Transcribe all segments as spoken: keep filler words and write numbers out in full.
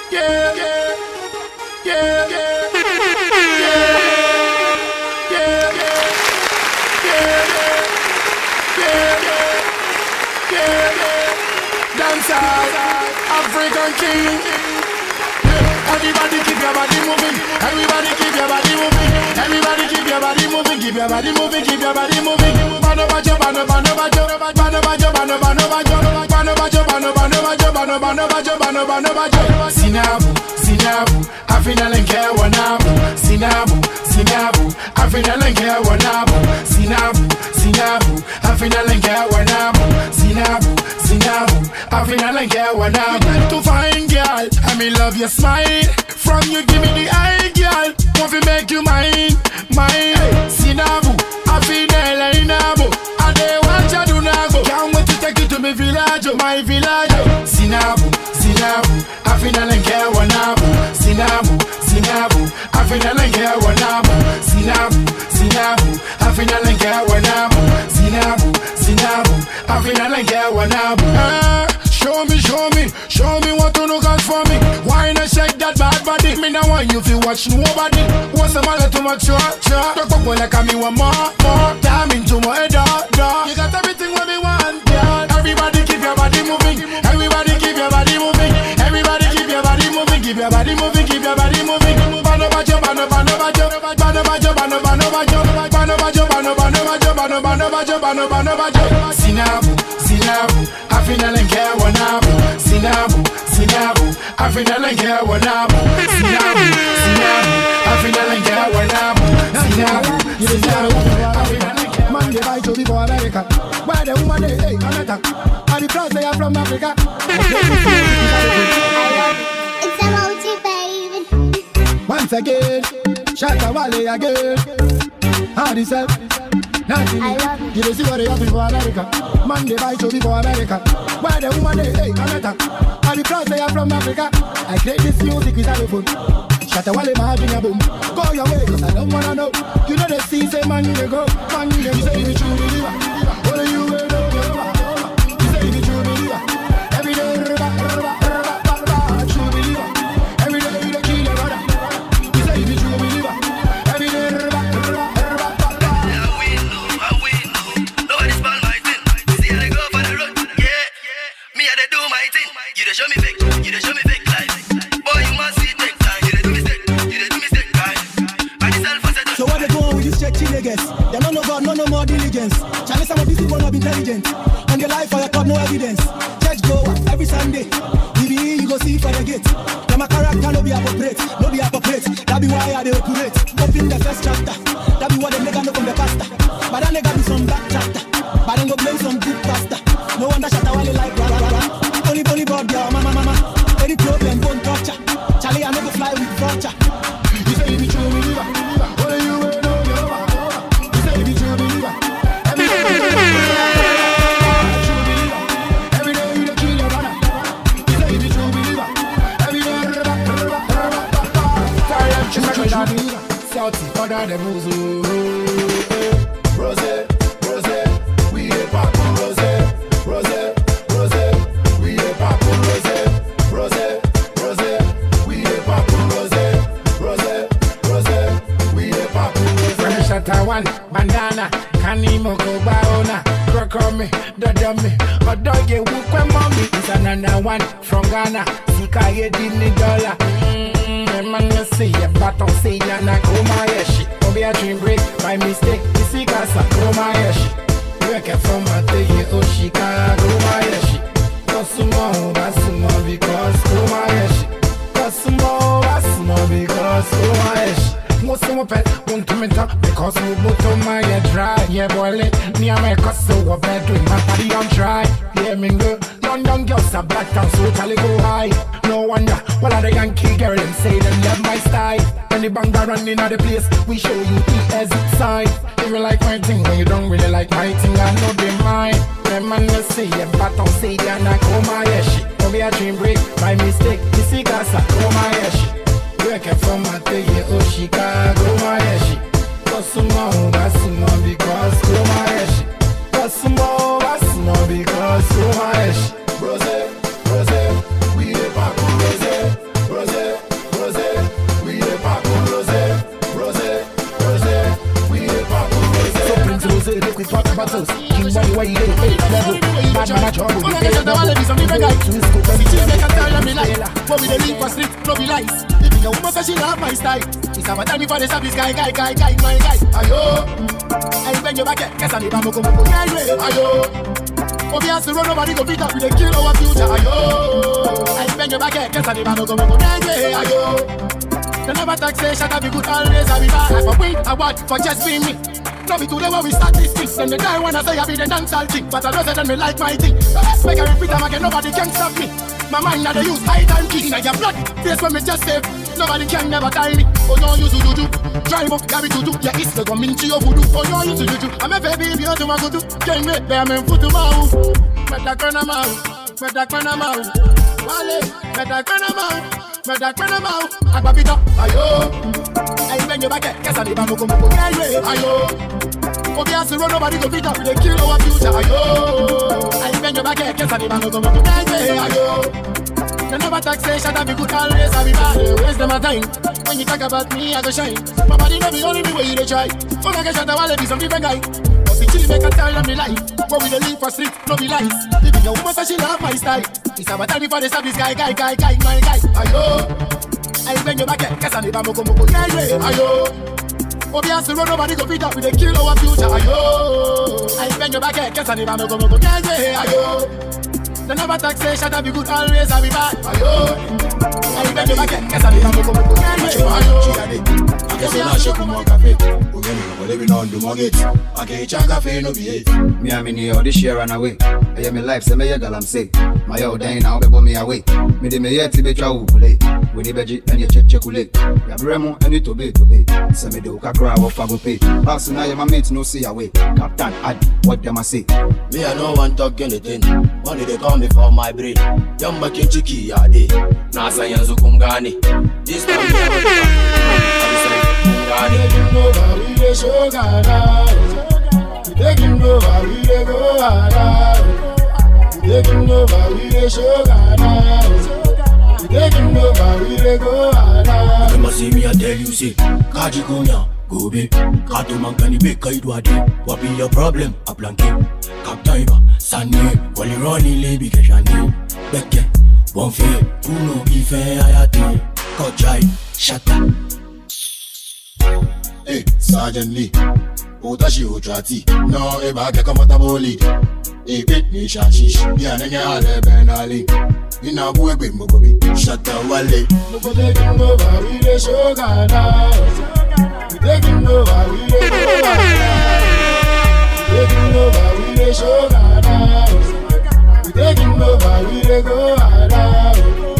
yeah, yeah, yeah, yeah, yeah, yeah, yeah, yeah, yeah, dancehall, African king. Everybody keep your body moving. Everybody keep your body moving. Everybody keep your body moving. Keep your body moving. Keep your body moving. Bano bajo, bano bano bajo, bano bajo, bano bano bajo, bano bajo, bano bano bajo, bano bano bajo, bano bano bajo. Sinabu, sinabu, afina lenke wanabu. Sinabu, sinabu, afina lenke wanabu. Sinabu, sinabu, afina lenke wanabu. Sinabu, sinabu, afina lenke wanabu. To find girl, I me love your smile. From you give me the eye, girl. Want to make you mine, mine. Sinabu, afina leinabu. I dey want you do nago. Can't wait to take you to my village, my village. Sinabu, sinabu, afina lenke wanabu. Sinabu, sinabu, afina lenke wanabu. Sinabu, sinabu, afina lenke wanabu. Sinabu, sinabu, afina lenke wanabu. Show me, show me, show me what you look out for me. Why not shake that bad body? Me now want you feel watch nobody. What's the matter too much? Sure, sure. Talk about like me one more, more. Time into my door, door. You got everything what me want, girl. Everybody keep your body moving. Everybody keep your body moving. Everybody keep your body moving. Keep your body moving. Keep your body moving. Bano bajo, bano bano bajo, bano bajo, bano bano bajo, bano bajo, bano bano bajo, bano bano bajo, bano bano bajo. Sinabu, sinabu, afina lenke wanabu. Sinabu, sinabu, afina lenke wanabu. Sinabu, sinabu, afina lenke wanabu. Sinabu, sinabu, afina lenke wanabu. Man, they buy to before America. Why the woman they hey, Anata? And the plus they are from Africa. It's about you, baby. Once again, Shatta Wale again. How this help? Nothing. You don't see what they have for America. Man, they buy to before America. Why the woman they hey, Anata? And the plus they are from Africa. I create this music with a phone. Shatta Wale margin a boom. Go your way, cause I don't wanna know. You know the sea say man they go. Man they say me true believer. What are you way no go? You say me true believer. Every day rubba, rubba, rubba, rubba, true believer. Every day you kill your brother. You say me true believer. Every day rubba, rubba, rubba, rubba. I win, I win. Nobody's ball my thing. See how they go for the road. Yeah, me how they do my thing. You dey show me fake, you dey show me fake life. Boy, you must see take time. You dey do mistake, you dey do mistake, guy. I just self settle. So what they go on with these churchy niggas? They don't know God, no no more diligence. Charlie, some of these people not intelligent. And their life for your club, no evidence. Church go every Sunday. D B E you go see for the gate. Now my character no be appropriate, no be appropriate. That be why I they operate. Open the first chapter. That be what the nigga know from the pastor. But that nigga be some black chapter. But then go blame some good pastor. No wonder Shatta Wale like rah rah rah. Only only board girl, mama mama. Any problem, don't torture. Charlie, I never fly with vulture. You say me true believer. What are you way no go? You say me true believer. Every day you true believer. Every day you kill your brother. You say me true believer. Every day rubba, rubba, rubba, rubba. Sorry, I'm true believer. Salty, father the buzu. Rose, rose, we a pop rose, rose, rose, we a pop rose, rose, rose, we a pop rose, rose, rose, we a pop rose. Shatta one bandana, kanimo ko baona, crocko me, dodo me, odoge wukwe mommy. It's another one from Ghana, sika ye dini dollar. Man, you see a baton say na koma yeshi. Obi a dream break by mistake. This is casa koma yeshi. Work it from a day Oshika koma yeshi. Kosumo basumo because koma yeshi. Kosumo basumo because koma yeshi. Mosumo pet won't come in top because we both on my dry. Yeah, boy, let me and my cousin were bed doing my body on try. Yeah, mingle. London girls are black and so tally go high. No wonder, what are the Yankee girl them say them love my style. When the banga running out the place, we show you the exit side. If you like my thing, when you don't really like my thing, I know they mine. Them man will say, yeah, but don't say they're not koma yeshi. Don't be a dream break, by mistake, this is casa koma yeshi. Work it from a day, Oshika, koma yeshi. Kosumo, basumo, because koma yeshi. Kosumo, basumo, because koma yeshi. Rose, rose, we a pop rose, rose, Oh, I get shot of all of these, some different guys. See cheese make a tell them me like. But we the link for street, no be lies. If you woman say she love my style, it's about time for the service guy, guy, guy, guy, my guy. Ayo, I bend your back, guess I need a moko moko. Ayo, oh, we have to run, nobody go beat up, we dey kill our future. Ayo, I bend your back, guess I need a moko moko. Ayo. The never taxation, I be good always, I be bad. I for win, I want for just being me. Now be today when we start this thing. Then the guy wanna say I be the dancehall king, but I don't say that me like my thing. Make a repeat them again, nobody can stop me. My mind now they use high time key. Now your blood, face when me just save. Nobody can never tie me. Oh no, you to do do. Drive up, yeah, to do. Yeah, it's the gominchi of voodoo. Oh no, you to do do. I'm a baby, you to my go do. Can't wait, bear me foot to my mouth. Better turn them out. Better turn them out. Wale, better turn them out. Better turn them out. I grab it up. Ayo. I bend your back, guess I need a moko moko. Ayo. Oh, we have to run, nobody go beat up. We dey kill our future. Ayo. I bend your back, guess I need a moko moko. Ayo. The never taxation, I be good always, I be bad. Waste them a time. When you talk about me, I go shine. My body no be only me where you dey try. Fuck I get shot, I wanna be some different guy. But see chill make a tell them me life. But we dey live for street, no be lies. Living your woman say she love my style. It's about time for the service guy, guy, guy, guy, my guy. Ayo, I bend your back, guess I need a moko moko. Ayo, oh we have to run, nobody go beat up, we dey kill our future. Ayo, I bend your back, guess I need a moko moko. Ayo. The never taxation, I be good always, I be bad. Ayo, I bend your back, guess I need a moko moko. Ayo, guess you not shake more cafe. We gonna living on the mortgage. I can't check cafe, no be it. Me and me near all this year run away. I hear me life, say me a girl I'm say. My old day now, be me away. Me de me yet to be chow play. We need veggie and you check check ule. Ya bremo and you to be to be. Say me do kakra off I go pay. Pass now my mates no see away. Captain Adi, what them I say? Me I no one talk anything. Money they call me for my brain. Young making chiki ya day. Nasa yanzu kumgani. This time me I go taking over, we dey show Ghana. We taking over, we dey go hard. We taking over, we dey show Ghana. We taking over, we dey go hard. You must see me, I tell you, say, Kaji Konya, go be. Kato Mankani be Kaidwade. What be your problem? A blanket. Kaptaiba, Sunday, Wally Ronnie, Lady Keshani. Beke, one fair, Uno, Bife, Ayati. Kojai, Shata. Hey, Sergeant Lee, Otashi Otrati, no, if I get comfortable lead. Hey, pit me shashish, yeah, and then you're Benali. You know, boy, big Mogobi, shut the wale. Moko taking over, we dey show Ghana. We taking over, we dey go Ghana. We taking over, we dey show Ghana. We taking over, we dey go Ghana.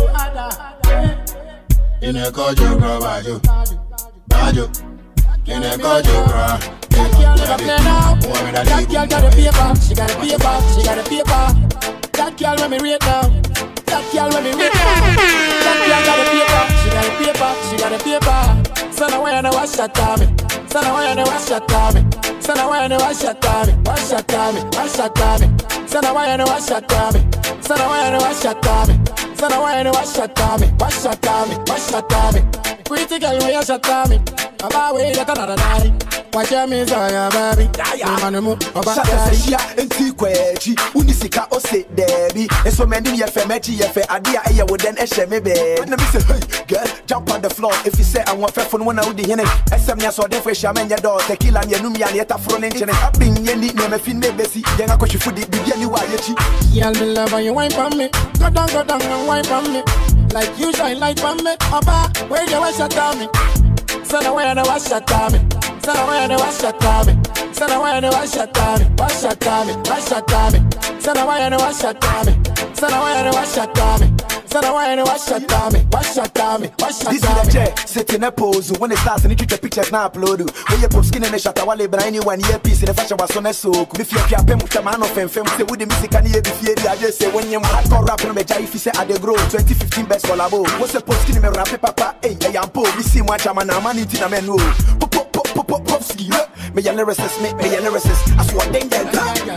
In a kojo, bro, bajo, bajo. In a kojo, bro. That girl never play now. That girl got a paper, she got a paper, she got a paper. That girl when me rate now. That girl when me rate now. That girl got a paper, she got a paper, she got a paper. Son of why you wash your tummy. Son of why you wash your tummy. Son of why you wash your tummy. Wash your tummy, wash your tummy. Son of why you wash your tummy. Son of why you wash your tummy. Son of why you wash your tummy. Wash your tummy, wash your tummy. Pretty girl when you shut tummy. I'm away that another night. Watch your miss on your baby. Shut up, say yeah, and tea quechi. Unisika or say Debbie. And so many ye fe mechi ye fe adia aye would then eshe me bed. And me say, hey, girl, jump on the floor. If you say I want fair phone one out the hene. S M ya so de fe shaman ya door. Tequila ya numi ya yeta front engine. I bring ye need me fin me besi.ยังako shifu di bibi ni wa yechi. Y'all me love and you wine from me. Go down, go down and wine from me. Like you shine light from me. Oba, where you wash your tummy? Son of where you wash your tummy. Son of where you wash your tummy. Son of where you wash your tummy. Wash your tummy, wash your tummy. Son of where you wash your tummy. Son of where you wash your tummy. Son of where you wash your tummy. Wash your tummy, wash your tummy. This is the chair, sit in a pose. When it starts and you take pictures now upload. When you put skin in the shot, wale but anyone here piece in the fashion was on a soak. If you're a pem with a man of fame, say with the music and you be feared. I just say when you're hardcore rapping, me if you say I grow twenty fifteen best collabo. What's the post skin in me rap papa? Hey, I am po. We see much I'm a man in a man. Pop pop pop pop pop pop ski. Me a lyricist, me me a lyricist. I swear they get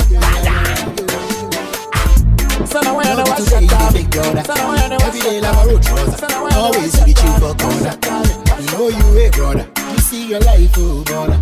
Son of where the wash your tummy. Son of where the wash your tummy. Always reaching for corner. You know you a brother. You see your life, oh brother.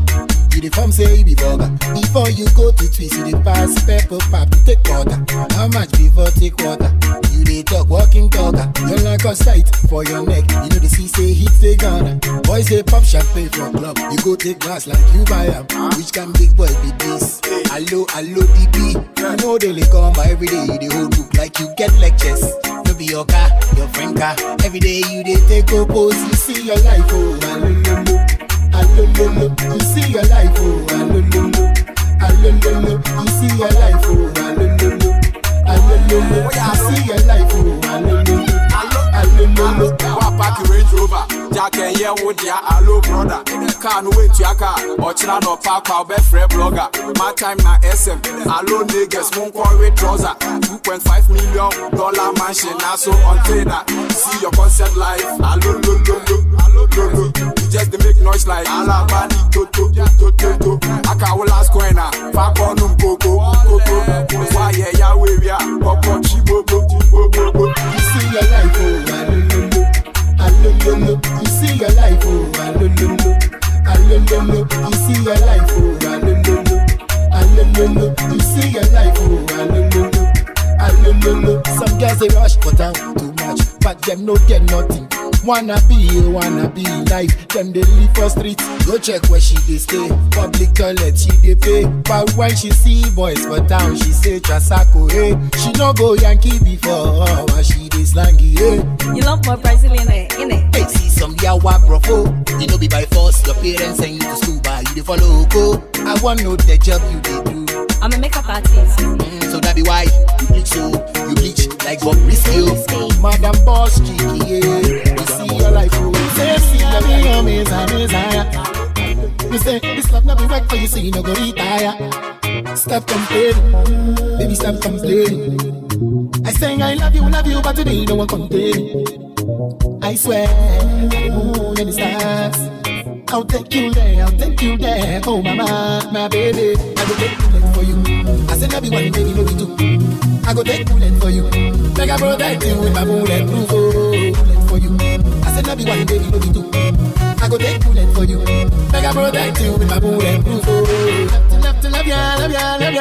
You the farm say you be burger. Before you go to twist, you the pass pepper pop to take water. How much before take water? You the talk walking talker. You like a sight for your neck. You know the sea say hit the gunner. Boys say pop champagne for club. You go take glass like you buy them. Which can big boy be this? Hello, hello D B. You know they come by every day. You the whole look like you get lectures. No be your car, your friend car. Every day you they take a pose. You see your life, oh, alololo, alololo. You see your life, oh, alololo, alololo. You see your life, oh, alololo, alololo. You see your life, oh, alololo, alololo. Wapaki Range Rover, Jack and yeah, would ya, hello brother. Can't wait to your car, or China no park, our best friend blogger. My time na S M, hello niggas, won't call with trouser. two point five million dollar mansion, now so on trader. See your concert live, hello, lo, lo, lo, hello, lo, lo. You just make noise like Alabani, to, to, to, to, to. Aka will ask when I, Fak on um, go, go, go, go. Why, yeah, yeah, we, yeah, Papa, Chibo, go, go, go, go. You see your life, oh, alololo, alololo. You see your life, oh, alololo, alololo. You see your life, oh, alololo, alololo. You see your life, oh, alololo, alololo. Some girls they rush for town too much, but them no get nothing. Wanna be, wanna be life. Them they live for streets. Go check where she they stay. Public toilet she they pay. But when she see boys for town, she say Trasako, hey. She no go Yankee before, but she they slangy, hey. You love more Brazilian, innit? Hey, see some yawa brofo. You know be by force. Your parents send you to school, but you they follow go. I want know the job you they do. I'm a makeup artist. Mm, so that be why you bleach so you bleach like Bob Risky. Madam Boss Kiki, yeah. You see your life, oh. Say, see your me, your mesa, mesa. You say this love not be work for you, so you no go retire. Stop complaining, baby, stop complaining. I say I love you, love you, but today no one contain. I swear, moon and the stars. I'll take you there, I'll take you there. Oh mama, my baby, I go take bullet for you. I said I be one baby, no be two. I go take bullet for you. Make I protect you with my bullet proof. Oh, bullet for you. I said I be one baby, no be two. I go take bullet for you. Make I protect you with my bullet proof. Oh, love to love to love ya, love ya, love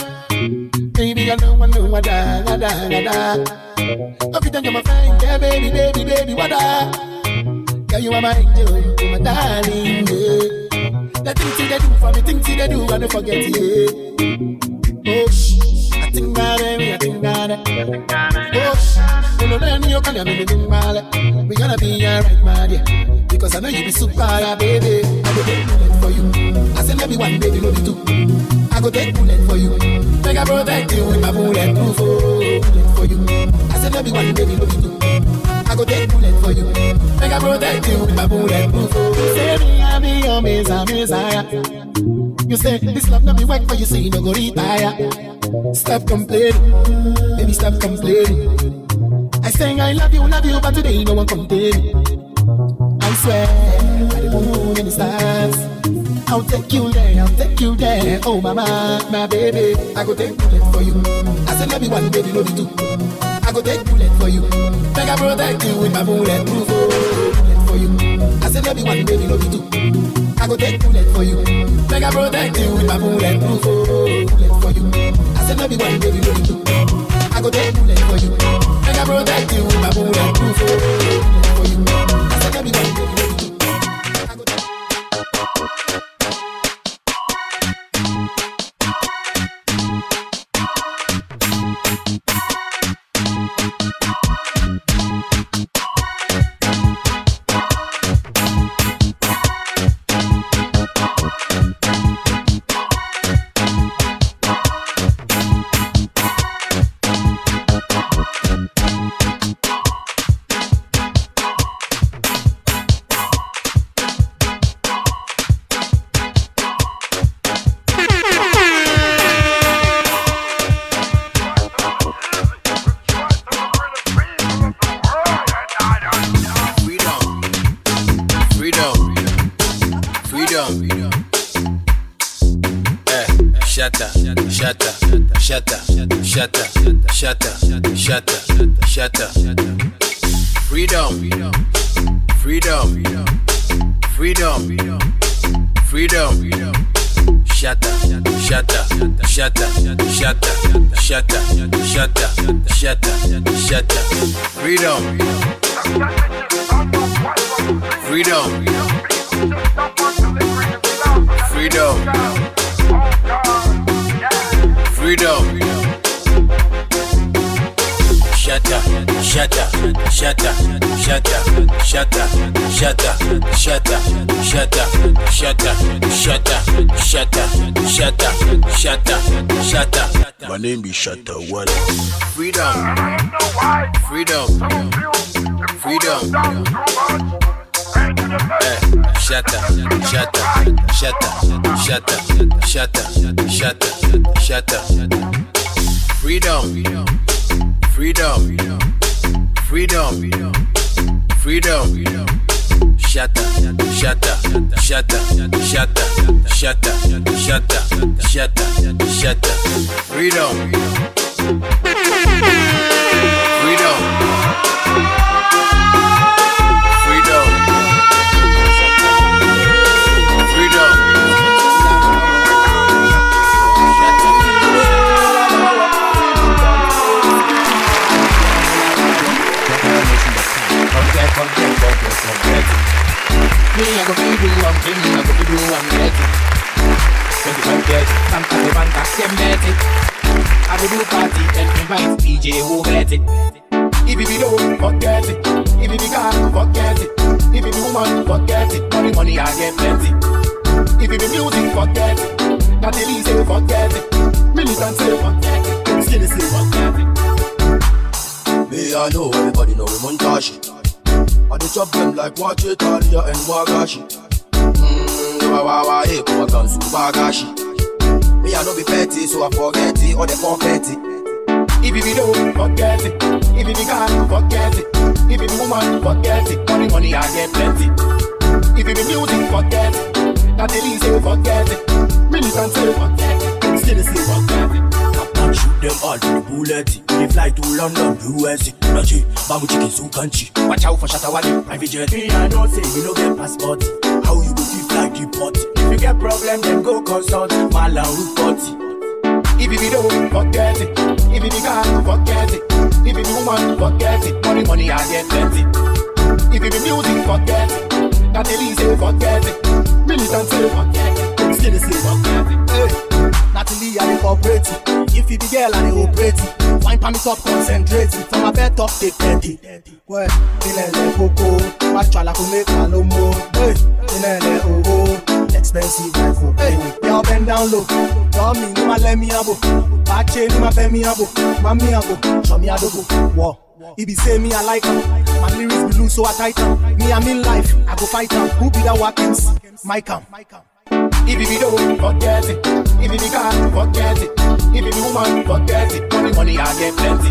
ya. Baby, I know I know what da da da da da. Every time you're my friend, yeah, baby, baby, baby, what da. Yeah, you are my angel, you my darling, yeah. The things you they do for me, things you they do, I don't forget it, yeah. Oh, shh, I think about it, I think about it. Oh, shh, you know then you can have me living mal. We gonna be alright, my dear. Because I know you be super, yeah, baby. I go take bullet for you. I said let me one, baby, no be two. I go take bullet for you. Make I protect you with my bullet proof. Oh, bullet for you. I said let me one, baby, no be two. I go take bullet for you. Make I protect you with my bullet proof. You say me, I be your mesa, messiah. You say this love not be work for you, so you no go retire. Stop complaining, baby, stop complaining. I say I love you, love you, but today no one contain. I swear, by the moon and the stars, I'll take you there, I'll take you there. Oh mama, my baby, I go take bullet for you. I said love you one, baby, love you two. I go take bullet for you. Make I protect you with my bullet proof. Oh, bullet for you. I said love you one, baby, love you two. I go take bullet for you. Make I protect you with my bullet proof. Oh, bullet for you. I said love you one, baby, love you two. I go take bullet for you. Make I protect you with my bullet proof. Oh, bullet for you. I said love you one, baby, love you two. I go take Shatter, shatter, shatter, shatter, shatter, shatter, shatter. Freedom, freedom, freedom, freedom, shatter, shatter, shatter, shatter, shatter, shatter, shatter, shatter. Freedom, freedom, freedom, freedom. Shatter, shatter, shatter, shatter, shatter, shatter, shatter, shatter, shatter, shatter, shatter, shatter, shatter, shatter. My name be Shatter One. Freedom, freedom, freedom. Eh, shatter, shatter, shatter, shatter, shatter, shatter, shatter. Freedom. Freedom, freedom, freedom, shatter, shatter, shatter, shatter, shatter, shatter, shatter, shatter, freedom, freedom, freedom, freedom. Forget, forget, forget, forget. Me, I go be do one thing, I go be do one get it. twenty-five get it, some type of fantasy, get it. I go do party and invite D J who get it. If you be low, forget it. If you be car, forget it. If you be woman, forget it. Money, money, I get plenty. If you be music, forget it. Not the least, forget it. Militant say forget it. Skinny say forget it. Me, I know everybody know we Montashi. I do chop them like Wachi, Italia and Wagashi. Mmm, wa wa hey, come on, come Wagashi. Me, I know be petty, so I forget it, or they forget it. If you be low, forget it. If you be car, forget it. If you be woman, forget it. Money, money, I get plenty. If you be music, forget it. Not the least, forget it. Militant say forget it. Skinny say forget it. Shoot them all to the bullet. We fly to London, U S A. Raji, Bamu chicken, so country. Watch out for Shatawali, private jet. Me, I don't say you don't get passport. How you go feel like the pot? If you get problem, then go consult Malan Route forty. If you be low, forget it. If you be car, forget it. If you be woman, forget it. Money, money, I get plenty. If you be music, forget it. Not the least, forget it. Militant say forget it. Skinny say forget it. Hey. Natalie, I dey cooperate. If you be girl, I dey operate. Wine pa me top, concentrate. From my bed top, take plenty. Well, inele coco, matcha la come calomo. Hey, inele oh oh, expensive like coco. Hey, y'all bend down low. Tell me, no ma let me abo. Bache, no ma pay me abo. Mami abo, show me adobo. Whoa. He be say me I like him. My lyrics be loose so I tight him. Me I'm in life, I go fight him. Who be that Watkins? Mike him. If you be low, forget it. If you be car, forget it. If you be woman, forget it. Money, money, I get plenty.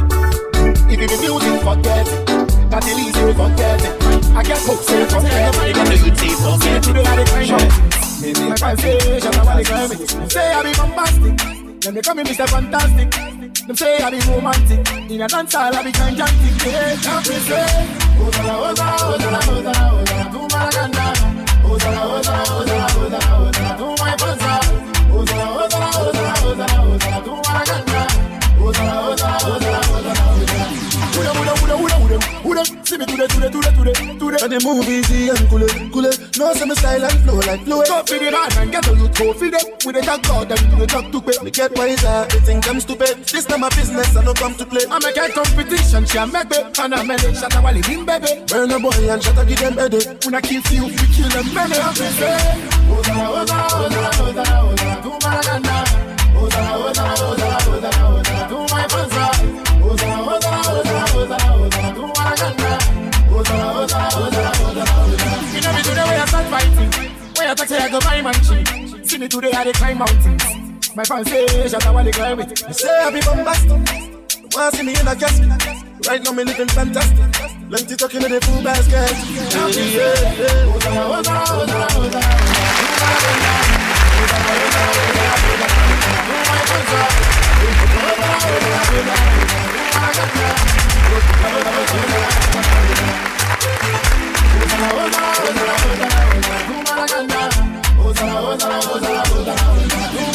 If you be music, forget it. Not the least, forget it. I get hope, say forget it. I got the good tape, forget it. Today I dey climb mountains. Maybe I can't say, shut up, I dey climb it. Them say I be bombastic. Them they call me Mister Fantastic. Them say I be romantic. In a dance hall, I be gigantic. Yeah, can't be say. Ozala, ozala, ozala, ozala, ozala, do Maraganda. Ozala, ozala, ozala, ozala, ozala, do my panza. Ozala, ozala, ozala, ozala, ozala, do Maraganda. Ozala, ozala, ozala, ozala, ozala. Uda, uda, uda, uda, uda, uda. See me today, today, today, today, today. And the move easy and cool, cool. No, see me style and flow like flow. Go feed it hard and get on you, go feed it. With the talk out and do the talk to pay. Me get wiser, they think I'm stupid. This time my business, I don't come to play. I make a competition, she a make me. And I make it, shut up while it in baby. Burn a boy and shut up, give them ready. When I kill you, we kill them many. I'm say, Ozala, ozala, ozala, ozala, ozala, do Maraganda. Ozala, ozala, ozala, ozala, ozala, do my panza. Ozala, ozala, ozala, ozala, ozala, do Maraganda. Ozala, ozala, ozala, ozala, ozala. You know me today when I start fighting. When I talk say I go buy man cheap. See me today I dey climb mountains. My fans say shut up while they climb it. You say I be bombastic. Wanna see me in a casket. Right now me living fantastic. Plenty talking in the full basket. Yeah, yeah, yeah. Ozala, ozala, ozala, ozala, ozala, ozala, ozala, ozala,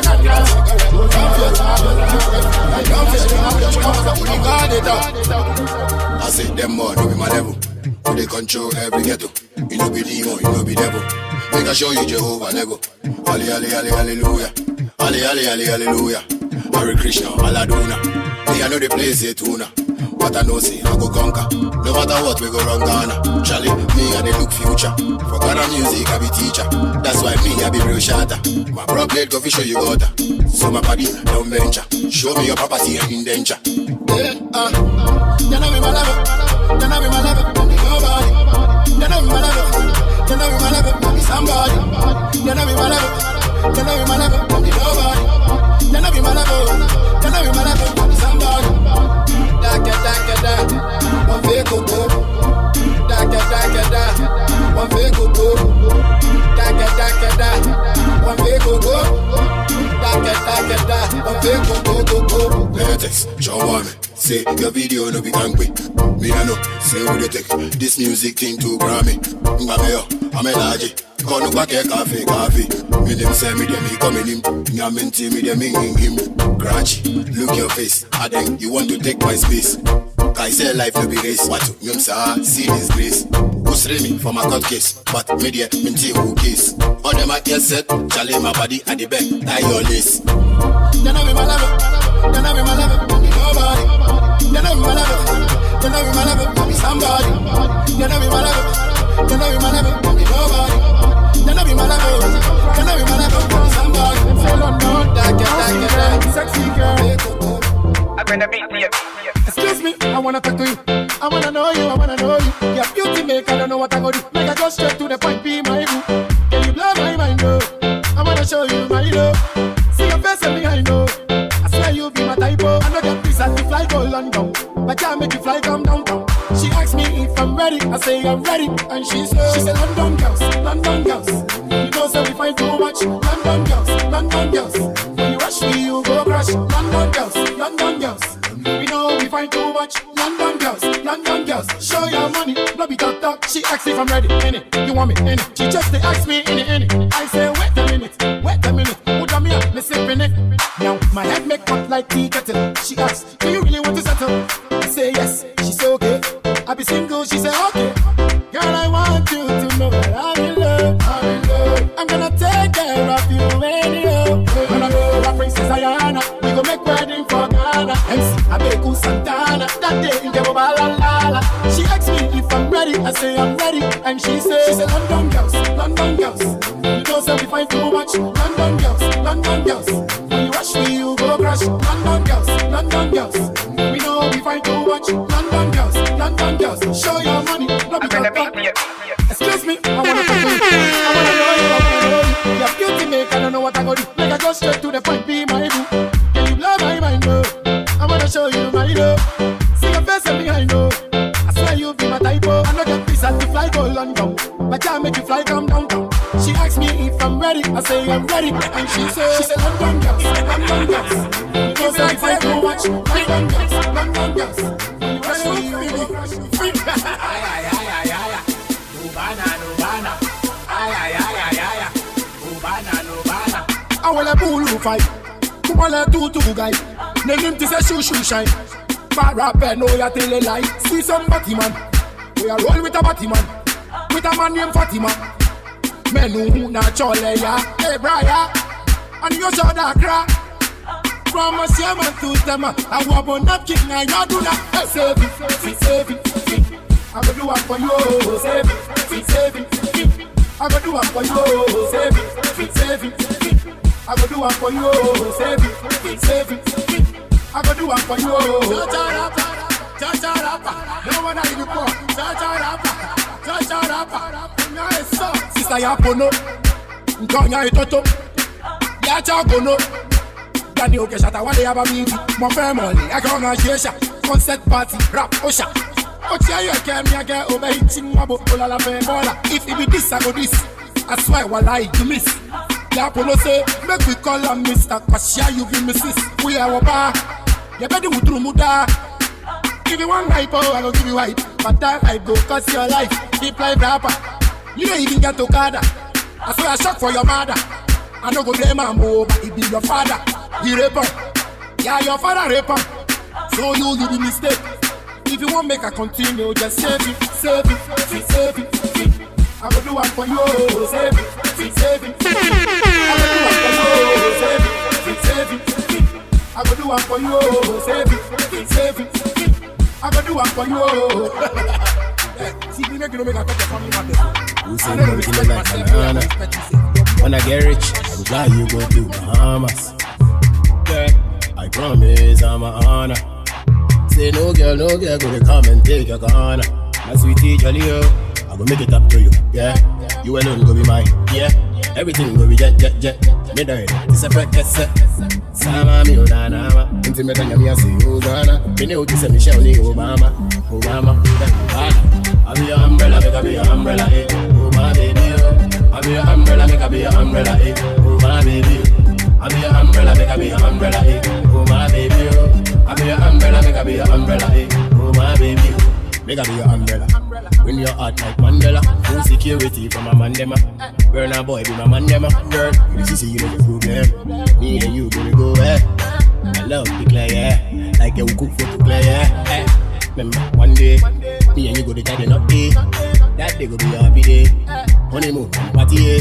I say them more, no be my level. They control every ghetto. You know be demon, you know be devil. Make I show you Jehovah Lego. Ali, ali, ali, hallelujah. Ali, ali, ali, hallelujah. Hare Krishna, Aladuna. Me, I know the place here tuna. But I know see, I go conquer. No matter what, we go wrong Ghana. Charlie, me, I they look future. For Ghana music, I be teacher. That's why me, I be real shatter. My bro blade go fi show you got her. So my body, don't venture. Show me your property and indenture. Yeah, uh, you know me my level. You know me my level. Nobody. You know me my level. You know me my level. Be somebody. You know me my level. You know me my level. Be nobody. You know me my level. You know me my level. Be somebody. Daka daka da, one vehicle go. Daka daka da, one vehicle go. Daka daka da, one vehicle go. Daka daka da, one vehicle go go go. Latex, show me. Say your video no be angry. Me I know. Say who they take this music thing to Grammy. Ngame I'm a large. Kono kwake cafe coffee. Me them say me them he coming him. Nyamenti me them hinging him. Grudge, look your face. I think you want to take my space. I say life no be race. What you say? See this grace. Usre me for my court case. But media minty who case. All them I get set. Charlie my body at the back. Tie your lace. You know me my level. You know me my level. Nobody. You know me my level. You know me my level. Be somebody. You know me my level. You know me my level. Be nobody. You know me my level. You know me my level. Be somebody. Say London. Daka daka da. Sexy girl. I'm gonna beat you. Excuse me, I wanna talk to you. I wanna know you, I wanna know you. Your beauty make I don't know what I go do. Make I go straight to the point, be my boo. Can you blow my mind, though? I wanna show you my love. See your face and me, I know. I swear you be my type, oh. I know that piece at the fly go London. But can't make you fly come downtown. She asked me if I'm ready, I say I'm ready. And she said, she said London girls, London girls. You know say we find too much. London girls, London girls. When you rush me, you go crash. London girls, London girls. We know we find too much. London girls, London girls. Show your money, no be talk talk. She asked if I'm ready, in it. You want me, in it. She just they ask me, in it, in it. I say wait a minute, wait a minute. Put on me up, me sipping it. Now my head make hot like tea kettle. She asked, do you really want to settle? I say yes, she say okay. I be single, she say okay. Girl, I want you to know that I'm in love, I'm in love. I'm gonna take care of you anyhow. When I go to Princess Diana, we go make wedding for Ghana. M C Abeku Santana, that day in the Babalala. She asked me if I'm ready, I say I'm ready. And she said, she said London girls, London girls. You know say we find too much. London girls, London girls. When you rush me, you go crash. London girls, London girls. We know we find too much. London girls, London girls. Show your money, no be talk talk. Excuse me, I wanna talk to you. I wanna know you, I wanna know you. Your beauty make I don't know what I go do. Make I go straight to the point, be my boo. Can you blow my mind, though? I wanna show you my love. See your face and me, I know. I swear you be my type, oh. I know that piece at the fly go London. But can't make you fly come downtown. She asked me if I'm ready, I say I'm ready. And she said, she said London girls, London girls. You know say I find too much. London girls, London girls. When you rush me, you go crash. I want a bull who fight. Come on, let two two guy. Name him to say shoe shoe shine. Far up and know ya tell a lie. See some batty man. We are roll with a batty man. With a man named Fatima. Men who not chole ya. Hey Brian. And you saw that crack. From a shaman to them. I want a napkin and I do that. Hey, save it, save it, save it. I go do it for you. Save it, save it, save it. I go do it for you. Save it, save it, save it. I go do it for you, save it, save it, save it. I go do it for you. Cha-cha-rapa, cha-cha-rapa. No one I do for. Cha-cha-rapa, cha-cha-rapa. Sister Yapono, Nkonya Itoto, Yacha Gono. Danny Oke Shata, what they have a meeting. My family, I come on Shesha, concert party, rap, Osha. Ocha, you can't be a girl over hitting Mabo, Olala Fembola. If it be this, I go this. I swear, what I do miss. The Apollo say, make we call him Mister Kwashia, you be Missus We are bar. You better do through Muda. Give you one hype, I will give you hype. But that I go cause your life. Keep life rapper. You don't even get to Okada. I swear I shot for your mother. I no go blame him, oh, but it be your father. He rape him. Yeah, your father rape him. So you do the mistake. If you want make a continue, just save it, save it, save it, save it. I go do one for you, save it, save it. I go do one for you, save it, save it. I go do one for you, save it, save it. I go do one for you. See, you make you make a better for me, man. You say no, you like banana. When I get rich, I will fly you go to Bahamas. Yeah, I promise I'm a honor. Say no girl, no girl, go to come and take your corner. My sweetie jolly, oh, I go make it up to you, yeah. You alone go be mine, yeah. Everything go be jet, jet, jet. Me die, this a practice. Sama mi odana, intimate and me a say Hosanna. Me know this a Michelle ni Obama, Obama. I be your umbrella, make I be your umbrella, eh. Oh my baby, oh. I be your umbrella, make I be your umbrella, eh. Oh my baby, I be your umbrella, make I be your umbrella, eh. Oh my baby, oh. I be your umbrella, make I be your umbrella, eh. Oh my baby, make I be your umbrella. When you're hot like Mandela, full security from a mandema. Burn a boy, be my mandema. Girl, you see, you know the problem. Me and you gonna go, eh. I love the clay, yeah. Like you cook for the clay, yeah. Eh. Remember, one day, me and you go to garden up day. That day go be a happy day. Honeymoon, party, yeah.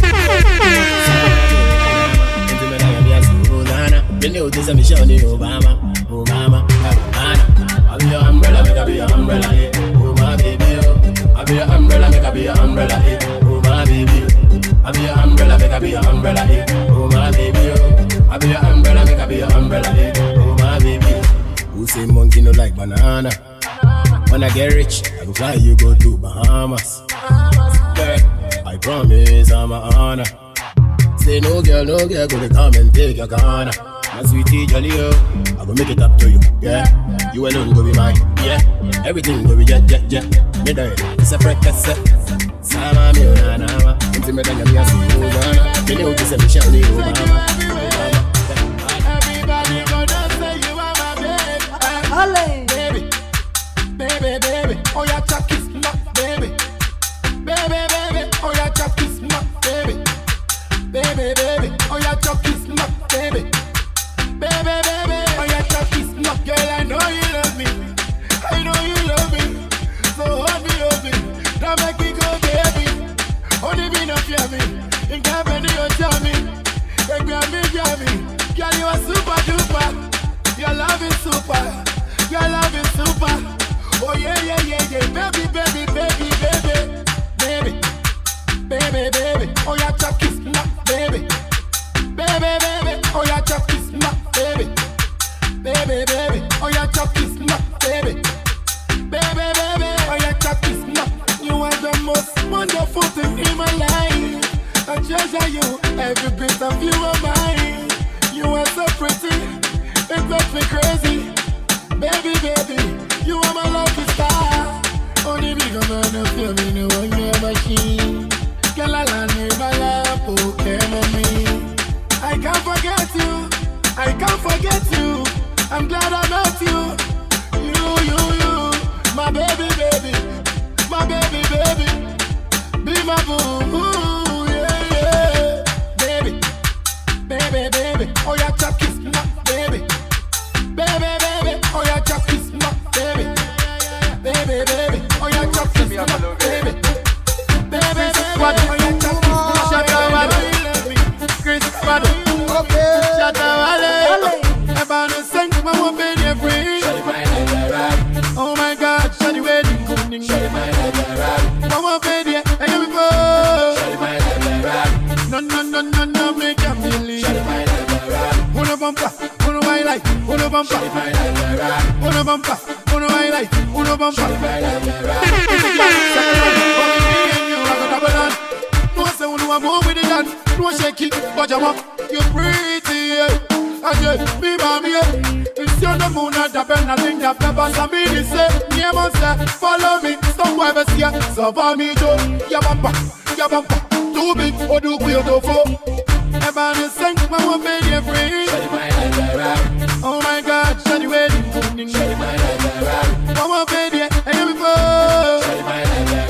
You know this is Michelle Obama, Obama, Obama. I be your umbrella, make I be your umbrella, eh. Oh my baby, oh. I be your umbrella, make I be your umbrella, eh. Oh my baby, I be your umbrella, make I be your umbrella, eh. Oh my baby, oh. I be your umbrella, make I be your umbrella, eh. Oh my baby. Who say monkey no like banana? When I get rich, I go fly you go to Bahamas. Yeah, I promise I'm a honor. Say no girl, no girl, go to come and take your corner. My sweetie jolly, oh, I go make it up to you, yeah. You alone go be mine, yeah. Everything go be jet, jet, jet. Me die, it's a practice. Sama mi odana, intimate and me a see Hosanna. Me know this a Michelle ni Obama. Everybody gonna say you are my baby. Baby, baby, baby. Oh, your chuck is not baby. Baby, baby. Oh, your chuck is not baby. Baby, baby. Oh, your chuck is not baby. Baby, baby. Oh, your chuck is not. Girl, I know you love me. I know you love me. So hold me, hold me. Don't make me go, baby. Only me not fear me. In company, you tell me. Make me a me, fear me. Girl, you are super duper. Your love is super. Your love is super. Oh yeah, yeah, yeah, yeah. Baby, baby, baby, baby. Baby, baby, baby. Oh, your chuck is not baby. Baby, baby. Oh, your chuck is not baby. Baby, baby. Oh, your chuck is not baby. Baby, baby. Oh, your chuck is not. You are the most wonderful thing in my life. I treasure you. Every bit of you are mine. You are so pretty. It makes me crazy. Baby, baby. You are my lucky star. Only me come on and feel me no one your machine. Girl, I land in my lap, okay, mommy. I can't forget you. I can't forget you. I'm glad I met you. You, you, you. My baby, baby. My baby, baby. Be my boo. Ooh, yeah, yeah. Baby. Baby, baby. Oh, your chuck is not baby. Baby, baby. Oh, your chuck is not baby. Baby, baby, oh your chuck is not baby. Baby, baby, oh your chuck is not. Shut up, Wale. Chris Fado. Okay. Shut up, Wale. About to sing, my one baby free. Oh my God, shut the wedding, cooning. My one baby, I hear me go. No, no, no, no, no, make a believe. Uno bumper, uno highlight, uno bumper, uno bumper, uno highlight, uno bumper. No say uno want more with the gun, no shake it, but you want you pretty, yeah. I say, be mommy, yeah. It's your the moon and the pen, I think the peppers and me they say, yeah, man say, follow me, stop whoever see ya. So for me too, your bumper, your bumper, too big, or do we do for? Everybody sing, my one baby free. Oh my God, shut the wedding, cooning. My one baby, I hear me go.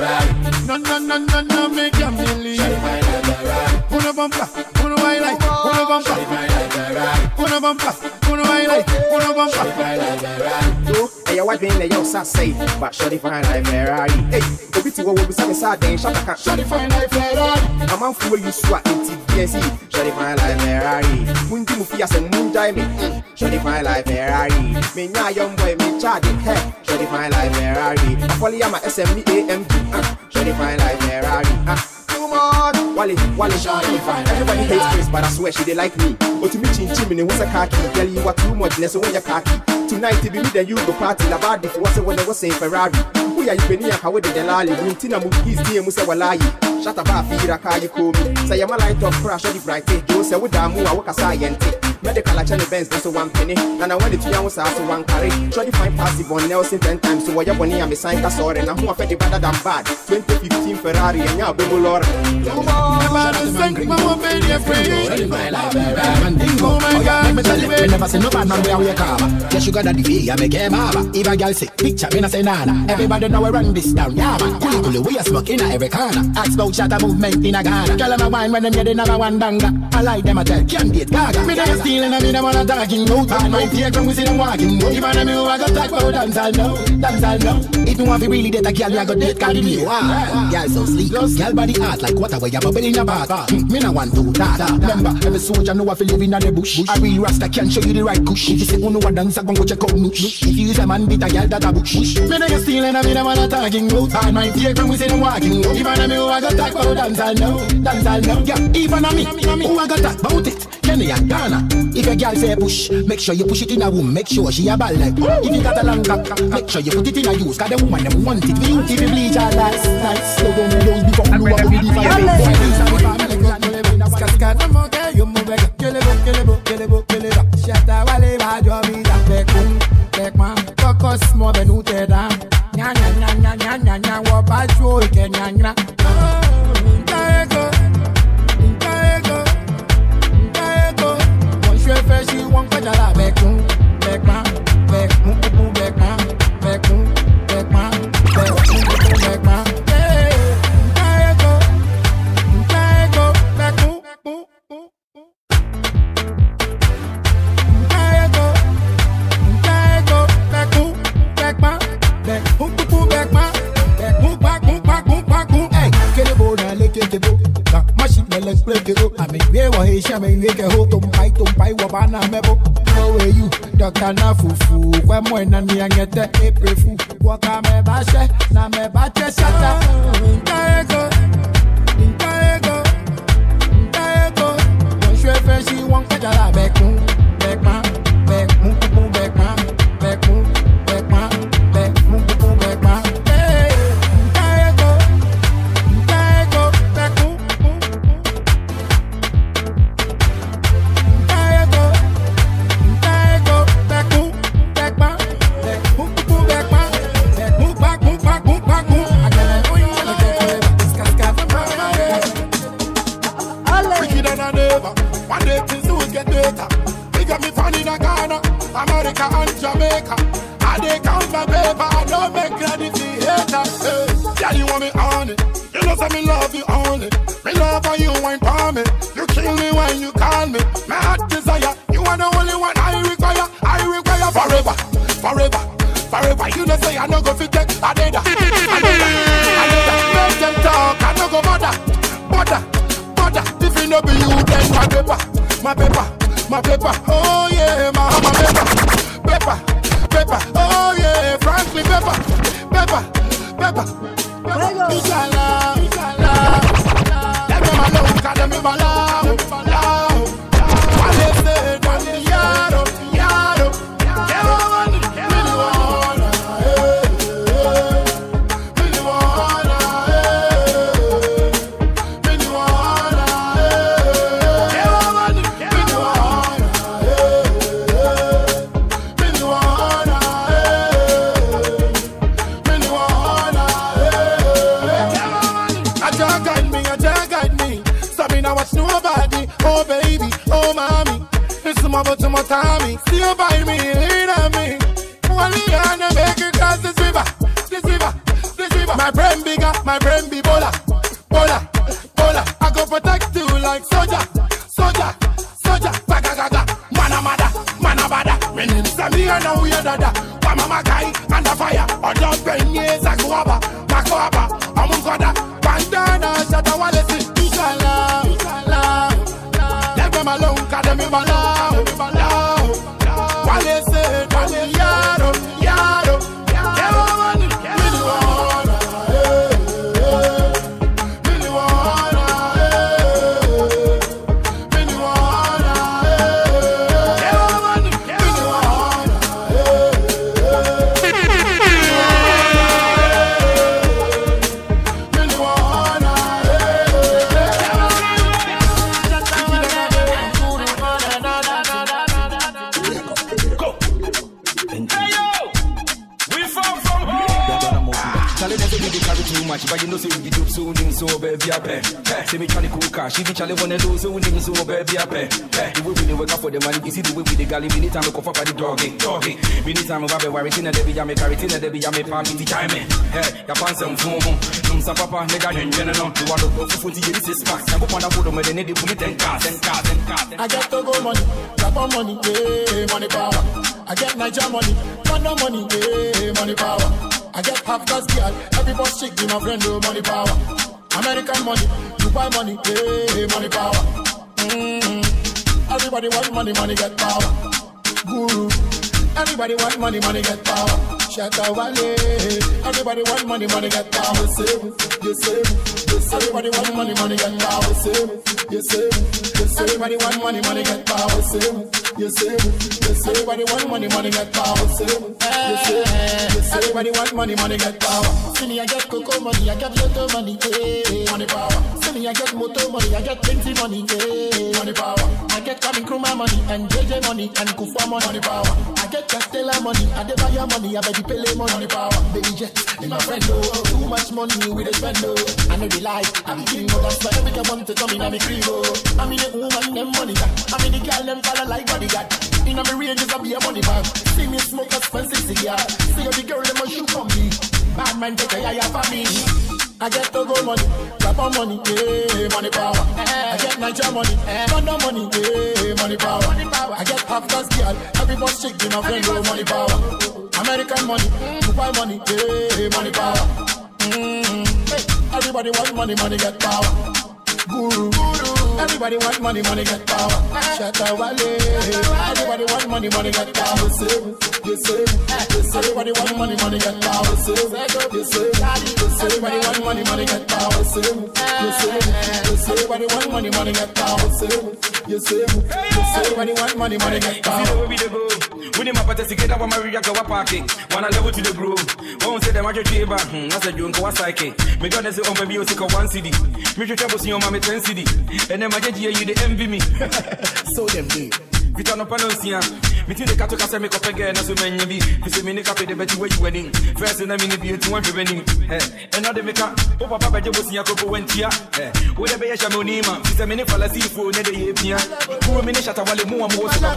No, no, no, no, no, make a million. Uno bumper, uno highlight. bumper. Uno bumper. Uno my life. Uno bumper. Yo, hey, your wife being there, yo, so say, but shorty fine like Ferrari. Hey, the bitch will be something sad, then shut up. Shorty fine like Ferrari. A man fool you swat in T V S. Shorty fine like Ferrari. Mundi Mufias and Moon Diamond. Shorty fine like Ferrari. Me nya young boy, me charge it. Hey, shorty fine like Ferrari. I follow ya my S M D A M P. Shorty fine like Ferrari. Too much. Wally, Wally, shorty fine. Everybody hates Chris, but I swear she they like me. But to me, chin chin, and what's a khaki? Girl, you are too much, less when you're khaki. Tonight, if you meet then you go party. La bad if what's when I was saying Ferrari. Who are you been here? How did the lally? Wintina Mukis, dear Musa Walai. Shut up, Fira, car you call me. Say, I'm a light of crash, or the bright day. Joe said, with Damu, I work a science. Medical channel Benz, that's one penny. And I went to two hours after one carry. Try to find passive on Nelson ten times. So why you want to sign that sorry? And I'm more better than bad. twenty fifteen Ferrari and now Baby Laura. Oh my God, we never see no bad man where we come. Just sugar daddy fee, I make him hava. If a girl say picture, me not say nana. Everybody know we run this down, yeah man. Kuli kuli, we a smoke in a every corner. Ask about shatter movement in a Ghana. Tell them a wine when them get another one banga. I like them a tell, can't date gaga. Me never stealing, I mean them on a talking out. And my fear when we see them walking. Even them who I got talk about dance, I know, dance, I know. If you want to really date a girl, I got date carry me. Wow, girl so sleek, girl body hot like water where you bubble in your bath. Me no want to that. Remember, every soldier know if you live in the bush. A real rasta can show you the right kush. If you say, oh no, one dance, I gon' go check out noosh. If you use a man, beat a girl that a bush. Me no get stealing, I mean I'm on a talking out. And my fear when we see them walking. Even them who I got talk about dance, I know, dance, I know. Yeah, even on me, who I got talk about it. Kenny and Ghana. If a girl say push, make sure you push it in a room. Make sure she a ball like. If you got a long cock, make sure you put it in a use. Cause the woman them want it. We if you bleach her nice, nice. So don't lose before you know what we do. Cascade, no more girl, you move back. Kill it, kill it, kill it, kill it. Shut up, wale, bad job, me that take boom, take man. Focus more than who take down. Nya nya nya nya nya nya nya. What bad show, nya nya nya. Nkaego, nkaego, nkaego. Once you fresh, you want to jala back boom, back man, back boom, boom, back man, back boom, back man, back boom, boom, back man. I mean, we were here, I mean, we can hold them by them by Wabana Mebo. How are you, Doctor Nafufu? When when and me and get the April Fool. Walk on me bashe, na me bache shata. Nkaego, nkaego, nkaego. Once you fresh, you want to jala back moon, back man, back moon, boom, back man, back moon, back man, back moon, boom, back man. America and Jamaica, I they count my paper, I don't make credit to haters. Hey, yeah, you want me on it, you know say me love you only. Me love how you wine for me, you kill me when you call me. My heart desire, you are the only one I require, I require forever, forever, forever. You know say I no go fit take, I did that, I did that, I did that. Make them talk, I no go bother, bother, bother. If it no be you, then my paper, my paper. My paper, oh yeah, my, my paper, paper, paper, oh yeah, frankly paper, paper, paper. Inshallah, inshallah. Let me alone, cause let me alone, alone. What they say, don't be yaro, yaro. Get on, really wanna, really wanna, really wanna, get on, really wanna. Oh baby, oh mommy, it's my but my Tommy. Still by me, lean on me. Only on the make it cross this river, this river, this river. My brain bigger, my brain be bola, bola, bola. I go protect you like soldier, soldier, soldier. and the fire. On the penny, Zakuaba, Makuaba, Amunkwada, Bandana, Shatawalesi, Inshallah, Inshallah. Let them alone, Kademi Malau, Malau. Wale say, Wale Yaro, Yaro, Yaro, Miliwana, Miliwana, Miliwana, Yaro, much, but you know, say we do so, so baby, I pay. Say me Charlie cool cash, if you Charlie wanna do so, so baby, I pay. The way we wake up for the money, you see the way we the galley, we need time to cough up at the doggy, doggy. We need time to have a worry, in a debby, I make a retina, debby, I make party, time. Hey, your pants and phone, some papa, nigga, in general, you want to go for forty years, six packs, and go on a photo, but they need to put it in cars, and cars, and cars. I get to go money, tap on money, yeah, money power. I get Niger money, no money, yeah, money power. I get half gas girl, every boss chick be my friend, oh, money power. American money, Dubai money, hey, money power. Mm-hmm. Everybody want money, money get power. Guru, everybody want money, money get power. Shatawale, everybody want money, money get power. You save, you save, you save. Everybody want money, money get power. You save, you save, you save. Everybody want money, money get power. You save, you save, you save. Everybody want money, money get power. You save, you save, you save. Everybody want money, money get power. See me, I get cocoa money, I get lotto money, hey, money power. See me, I get moto money, I get plenty money, hey, money power. I get coming Kruma money and J J money and Kufa money, money power. I get Castella money, I dey buy your money, I bet you Pele money power. Baby jet, in my friend, oh, too much money we dey spend, oh. I know the lie, I be king, oh, that's why every time want to come in, I'm a cream, oh. I mean the woman, them money got, I mean the girl, them follow like bodyguard. In a me ranges, I be a money bag. See me smoke expensive cigar. See how the girl, them a shoot on me. Bad man take a yaya for me. I get to go money, drop on money, yeah, money power. I get Niger money, London money, yeah, money power. I get half gas girl, every boss chick be my friend, oh, money power. American money, Dubai money, yeah, money power. Mm-hmm. Hey, everybody want money, money get power. Guru, everybody want money, money get power. Shatawale, everybody want money, money get power. You save, you save, you save. Everybody want money, money get power. You save, you save, you save. Everybody want money, money get power. You save, you save, you save. Everybody want money, money get power. You save, you save, you save. Everybody want money, money get power. See the way we dey go. We need my party to get up on my area, go parking. Wanna level to the groove. Won't say them I just chamber. Hmm, that's a joke, what's psyche. Me gonna say on my music of one C D. Me just trouble see on my ten C D. And then I just hear you they envy me. So them do. Vita no panosia. Me think the cat to make up again as so many be. If you mean the cafe the better way you wedding. First in a minute be to one wedding. And now they make up. Oh papa better was in your couple went here. Whatever you shall name. If a minute fallacy for another year. Who a minute shut a while more more so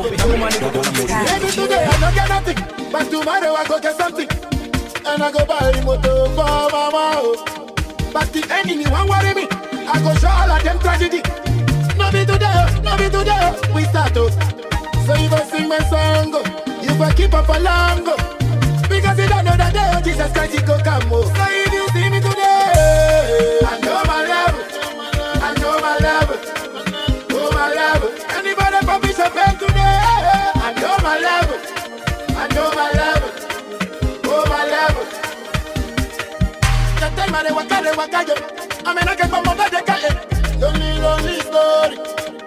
Maybe today I don't get nothing, but tomorrow I go get something. And I go buy the motor for mama. But the enemy won't worry me. I go show all of them tragedy. No be today, no be today, we start to. So if I sing my song, if I keep up a long, because you don't know that day, Jesus Christ, he go come. So if you see me today, I know my level, I know my level, oh my level. Anybody for Bishop Pen today, I know my level, I know my level, oh my level. The time I waka, I waka, I mean I can come over the car. Lonely, lonely story.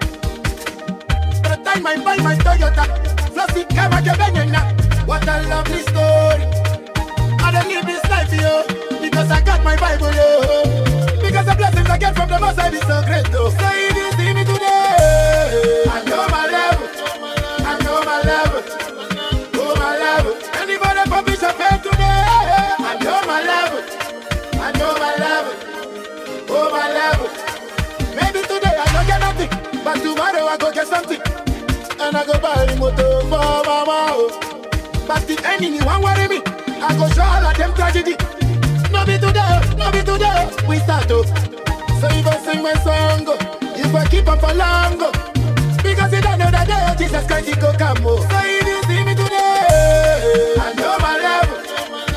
The time I buy my Toyota, flossy camera Kebenina. What a lovely story. I don't live this life, yo, because I got my Bible, yo. Because the blessings I get from the Most High is so great, though. So if you see me today, I know my level, I know my level, oh my level. Anybody for Bishop Pen today, I know my level, I know my level, oh my level. Maybe today I don't get nothing, but tomorrow I go get something. And I go buy the motor for mama. But the enemy won't worry me. I go show all of them tragedy. No be today, no be today, we start to. So if I sing my song, if I keep up for long, because you don't know that day, Jesus Christ, he go come. So if you see me today, I know my level,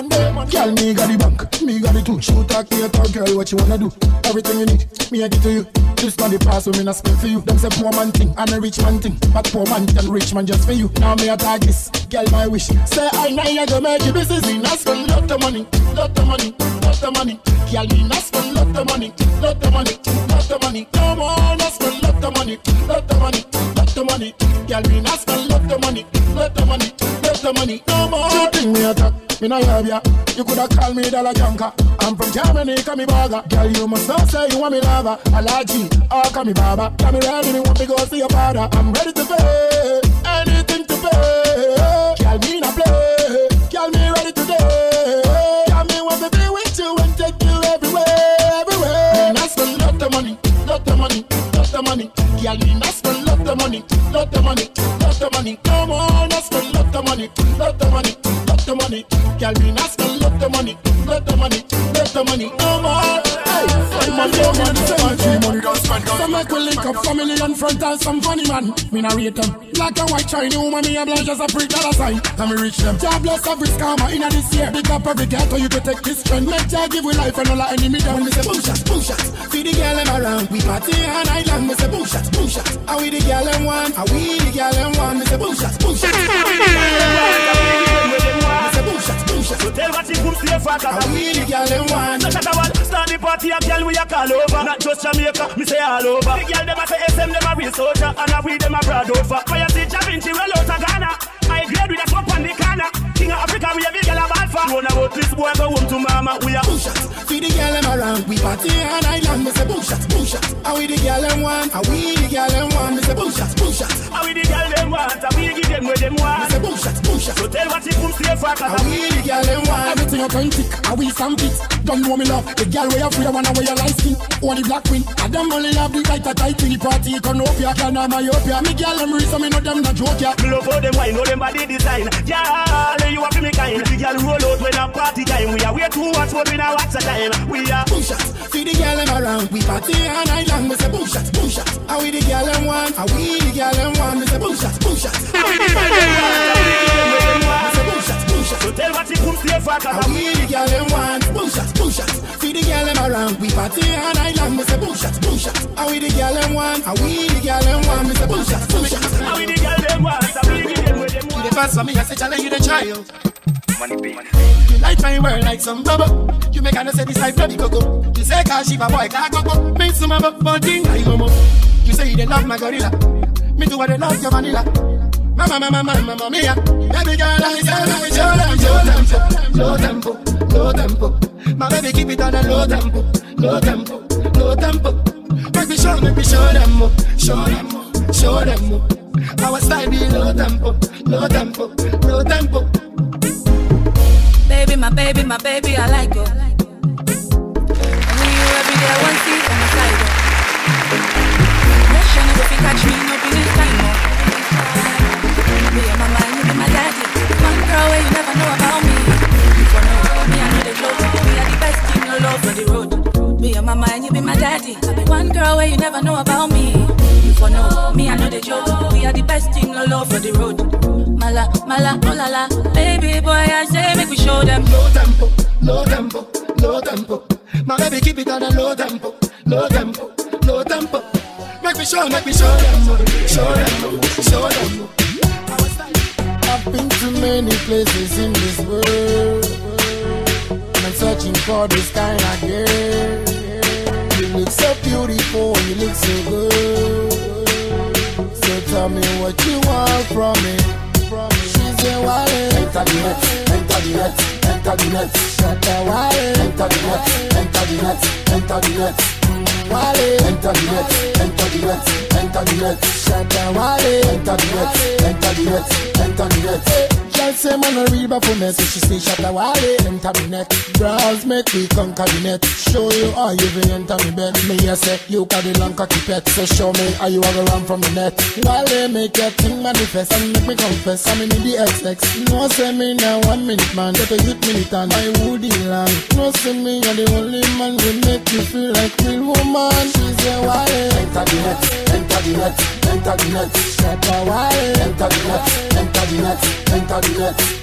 Monday. Girl, me got the bank, me got the two. Shoot a creator, girl, what you wanna do? Everything you need, me I give to you. Just on the pass, we me not spend for you. Them say poor man thing, and a rich man thing. But poor man and rich man just for you. Now me a tag this, girl, my wish. Say I know you go make it business. Me not spend lot of money, lot of money, lot of money. Girl, me not spend lot of money, lot of money, lot of money. No more, not spend lot of money, lot of money, lot of money. Girl, me not spend lot of money, lot of money, lot of money. No more. You think me attack? Me not have ya. You coulda called me dollar junker. I'm from Germany, call me burger. Girl, you must not say you want me lover. Allergy, or call me baba. Call me ready, me want me go see your father. I'm ready to pay, anything to pay. Girl, me not play. Girl, me ready today. Girl, me want to be with you and take you everywhere, everywhere. Me not spend lot of money, lot of money, lot of money. Girl, me not spend lot of money, lot of money, lot of money. Come on, not spend lot of money, lot of money, lot of money. Girl, me not spend lot of money, lot of money, lot of money. Come on, hey, I'm a young man, so much money don't spend. Some make we link up family and front and some funny man. Me not rate them. Like a white Chinese woman, me a blind as a pre dollar sign. And me reach them. Jah bless every scammer in this year. Big up every ghetto you to take this trend. Make Jah give we life and all our enemy down. Me say boom shots, boom shots. Feed the girl them around. We party on island. Me say boom shots, boom shots. Are we the girl them one? Are we the girl them one? Me say boom shots, boom shots. So tell what you put to your fuck up. We the girl them one. No matter what, start the party a girl we a call over. Not just Jamaica, me say all over. The girl them a say S M them a real soldier, and a we them a proud over. For you see Javinci well out of Ghana. I grade with a smoke on the corner. King of Africa we a big girl a bad for. Run about this boy go home to mama. We a boom shots. Feed the girl them around. We party on island. Me say boom shots, boom shots. Are we the girl them one? Are we the girl them one? Me say boom shots, boom shots. Are we the girl them one? Are we give them where them want? Me say boom shots, boom shots. So tell what you put to your fuck up. Are we the girl them one? Everything authentic. Are we some fit? Don't know me love. The girl where you free, I wanna wear your light skin. Only black queen. I them only love the tight tight in the party. Econopia, girl now myopia. Me girl them reason me know them not joke ya. Me love how them wine, know them body design. Yeah, you have to me kind. The girl roll out when a party time. We are way too much, but we now watch the time. We are boom shots. Feed the girl them around. We party on island. Me say boom shots, boom shots. Are we the girl them one? Are we the girl them one? Me say boom shots, boom shots. Are we the girl them one? Me say boom shots, boom shots. So tell what you come to your fuck up. Are we the girl them one? Boom shots, boom shots. Feed the girl them around. We party on island. Me say boom shots, boom shots. Are we the girl them one? Are we the girl them one? Me say boom shots, boom shots. Are we the girl them one? Are we the girl them one? You the first for me, I say challenge you the child. Money pay. You light my world like some bubble. You make her say this like bloody cocoa. You say cause she a boy can't go. Make some of a body I go mo. You say you dey love my gorilla. Me too I dey love your vanilla. Mama mama mama mama mia. Baby girl I say let me show them show them low tempo, low tempo. My baby keep it on a low tempo, low tempo, low tempo. Make me show, make me show them more, show them more, show them more. Our style be low tempo, low tempo, low tempo. Baby, my baby, my baby, I like her. And when you every day, I want to see from my side. Rush on if you catch me, no be this time, no. Me and my mind, you be my daddy. One girl where you never know about me. You for know me, I know the flow. We are the best team, no love for the road. Me and my mind, you be my daddy. I be one girl where you never know about me. You for know me, I know the joke. We are the best team, no love for the road. Mala, mala, oh la la. Baby boy, I say make we show them. Low tempo, low tempo, low tempo. My baby keep it on a low tempo, low tempo, low tempo. Make me show, make me show them, show them, show them. I've been to many places in this world. I'm searching for this kind of girl. You look so beautiful, you look so good. So tell me what you want from me. She's a wallet. Enter the net, enter the net, enter the net. Shut a wallet. Enter the net, enter the net, enter the net. Wallet. Enter the net, enter the net, enter the net. Shut a wallet. Enter the net, enter the net, enter the net. Girl say man a real baphomet, so she say shut a wallet. Enter the net. Browse make we conquer the net. Show you how you will enter me bed. Me a say you got the long cocky pet, so show me how you are run from the net. Wallet make your thing manifest and make me confess. I'm in the X X. No say me now one minute man, get a youth militant. My woody land. No say me you're the only man who make you feel like real woman. She's a wallet. Enter the net, enter the net, enter the net. Shut a wallet. Enter the net, enter the net, enter the net.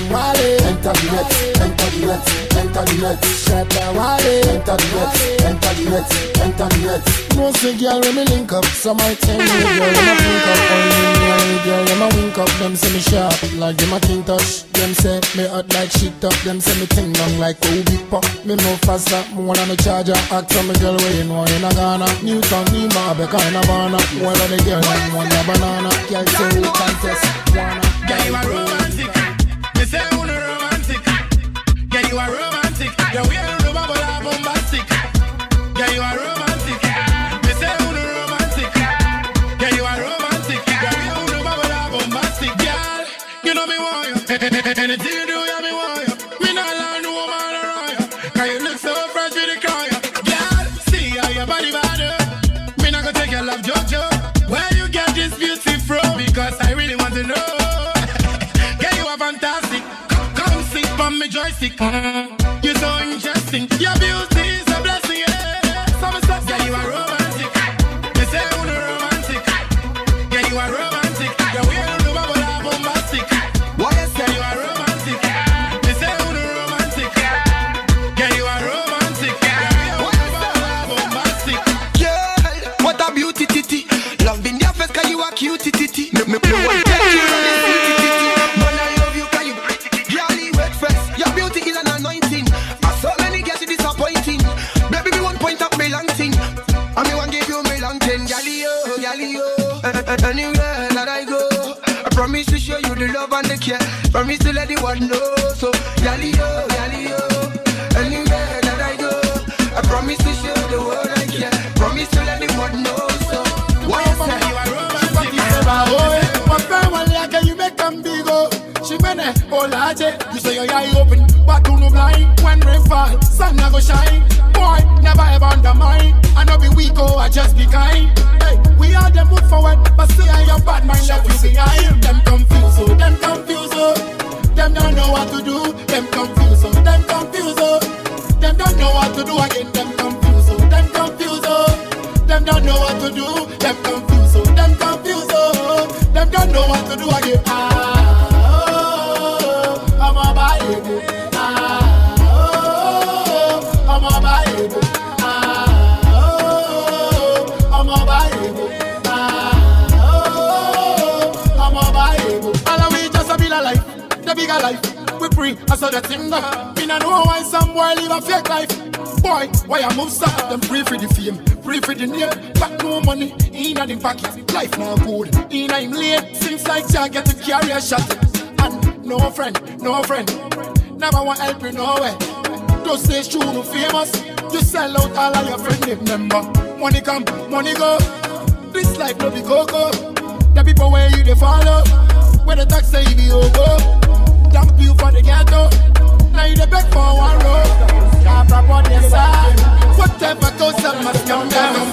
Wale, enter the net, enter the net, enter the net. Shatta Wale, enter the net, enter the net, enter the net. No say girl when me link up, some I tell me girl when I think up, only me and girl when I wink up. Them say me sharp, like them a king touch. Them say me hot like shit up. Them say me ting long like Kobe pop. Me move faster, me wanna me charger. Ask some girl where you know in a Ghana. Newton, Nima, Becca in Havana. One of the girl and one a banana. Girl say we contest, wanna. Girl you a romantic, me say you no romantic. Girl you a romantic, the way you do bubble are bombastic. Girl you a romantic, me say you no romantic. Girl you a romantic, the way you do bubble are bombastic. Girl, you know me want you. Anything you do, yeah me want you. Me not allow no man around you. 'Cause you look so fresh with the crown. Girl, see how your body bad. Me not gonna take your love jojo. Where you get this beauty from? Because I really want to know. Girl, you are fantastic. Come sit on me joystick. You're so interesting. Your beauty is a blessing. Yeah. Some stuff, girl, you are romantic. You say you are romantic. Girl, you are romantic. The way you do bubble are bombastic. What is girl, you are romantic. You say you are romantic. Girl, you are romantic. The way you do bubble are bombastic. Girl, what a beauty titty. Love in your face 'cause you are cute titty. Me me me want take you on this beauty titty. Man, I love you 'cause you girl, you wet fresh. Your beauty is an anointing. I saw many girls you disappointing. Baby, me one point up me long thing. I me want give you me long thing. Gally yo, gally yo. Anywhere that I go, I promise to show you the love and the care. Promise to let the world know. So gally yo, gally yo. Anywhere that I go, I promise to show the world I care. Promise to let the world know. So why you say you are romantic? One time one like you make them big oh. She mene oh large. You say your eye open, but do no blind. When rain fall, sun a go shine. Boy, never ever undermine. I know be weak oh, I just be kind. Hey, we are them move forward, but still I your bad mind left you behind. Them confused oh, them confused oh. Them don't know what to do. Them confused oh, them confused oh. Them don't know what to do again. Them confused oh, them confused oh. Them don't know what to do. Them confused oh, them confused oh. Them don't know what to do again. Ah, oh, I'm a baby. Ah, oh, I'm a baby. Ah, oh, I'm a baby. Ah, oh, I'm a baby. All we just a build a life, the bigger life. We free, I saw the thing that. Me no know why some boy live a fake life. Boy, why I move stuff? Them pray for the fame, pray for the name. Back no money, in a the pocket. Life now good, in a him late. Seems like Jack get to carry a shot. And no friend, no friend. Never want help you nowhere. Don't say true, no famous. You sell out all of your friends, remember. Money come, money go. This life no be coco. The people where you they follow. Where the tax say you be over. Dump you for the ghetto. Now you the beg for one road. Can't rap on your side. Whatever goes up must come down.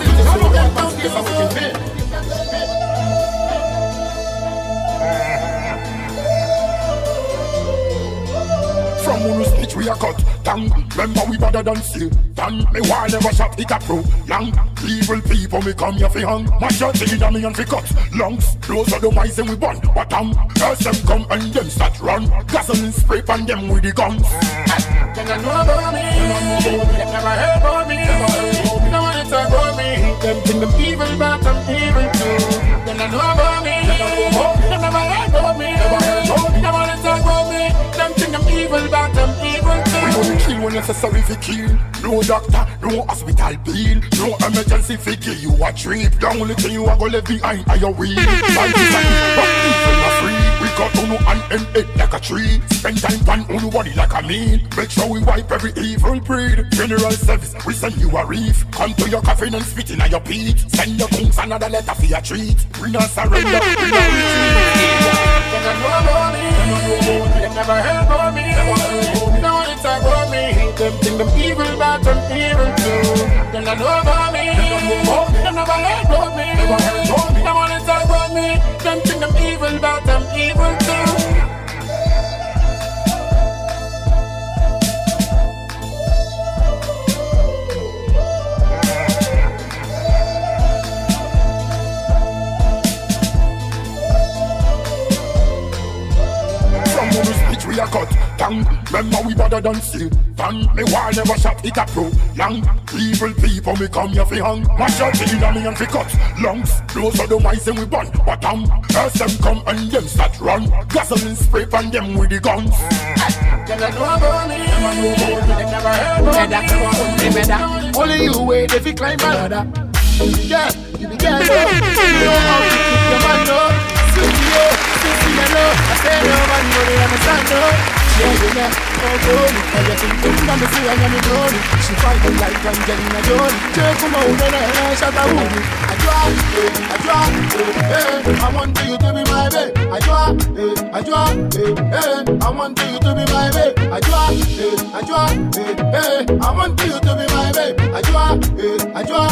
From who snitch we a cut down. Remember we better than still done. Me why never shot it a pro long. Evil people me come here fi hang. My shirt in a me and fi cut lungs. Close the mice and we burn. But um, as them come and them start run. Gasoline spray pan them with the guns. They don't know about me. They never heard about me. No one to talk about me. Them think them evil, but I'm evil too. They don't know about me. They never heard about me. No one to talk about me. Them think I'm evil, but I'm evil too. We only kill when necessary fi kill. No doctor, no hospital bill. No emergency fi give you a trip. The only thing you are gonna leave behind are your wheel. Life is like but people are free. We got uno and end it like a tree. Spend time on uno body like a meal. Make sure we wipe every evil breed. General service, we send you a reef. Come to your coffin and spit in your peat. Send your kunks another letter for your treat. We not surrender, we not retreat. They don't know about me. They never heard about me. No one to talk about me. Them think them evil, but I'm evil too. They don't know about me. They never heard about me. No one to talk about me. Them think them evil, but I'm evil too. We are cut Remember we better than sin. Fan me war never shot it a pro. Long evil people me come here fi hang. Mash up the inna me and fi cut lungs. Close out the mice and we burn. But um, as them come and them start run. Gasoline spray from them with the guns. Them not know about me. Them not know about me. Them never heard about me. Them want me better. Only you wait if you climb a ladder. Yeah, you be careful. You know how to keep your man low. Switch yo, switch yo low. I say no man know they understand no. Yeah, you know, oh glory. I just think you can be see I am glory. She fighting like Angelina Jolie. Take come out and I shut a wound. I draw, I draw, eh. I want you to be my babe. I draw, I draw, eh. I want you to be my babe. I draw, I draw, eh. I want you to be my babe. I draw, I draw,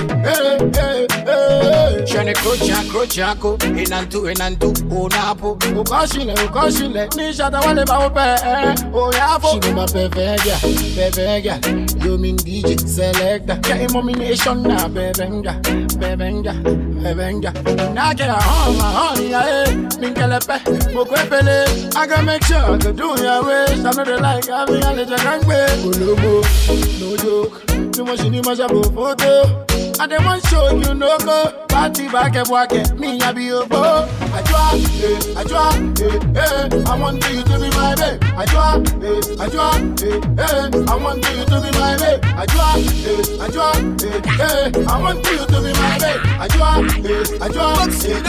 eh, eh, eh. Shane krocha, krocha ko. Inantu, inantu, unapo. Ukashile, ukashile. Ni shata wale ba ope. Oh yeah, she be my bebeja, bebeja. You mean D J selector? Get him nomination now, bebenga, bebenga, bebenga. Now get a home, my honey, yeah. Minkelepe, mokwepele. I gotta make sure I can do your wish. I know they like having a little gangway. Olomo, no joke. Too much in my photo. I don't want show you no go. Party back and walk it. Me, I be your boy. I draw, eh, I draw, eh, eh. I want you to be my babe. I draw, eh, I draw, eh, eh. I want you to be my babe. I draw, eh, I draw, eh, eh. I want you to be my babe. I draw, eh, I draw,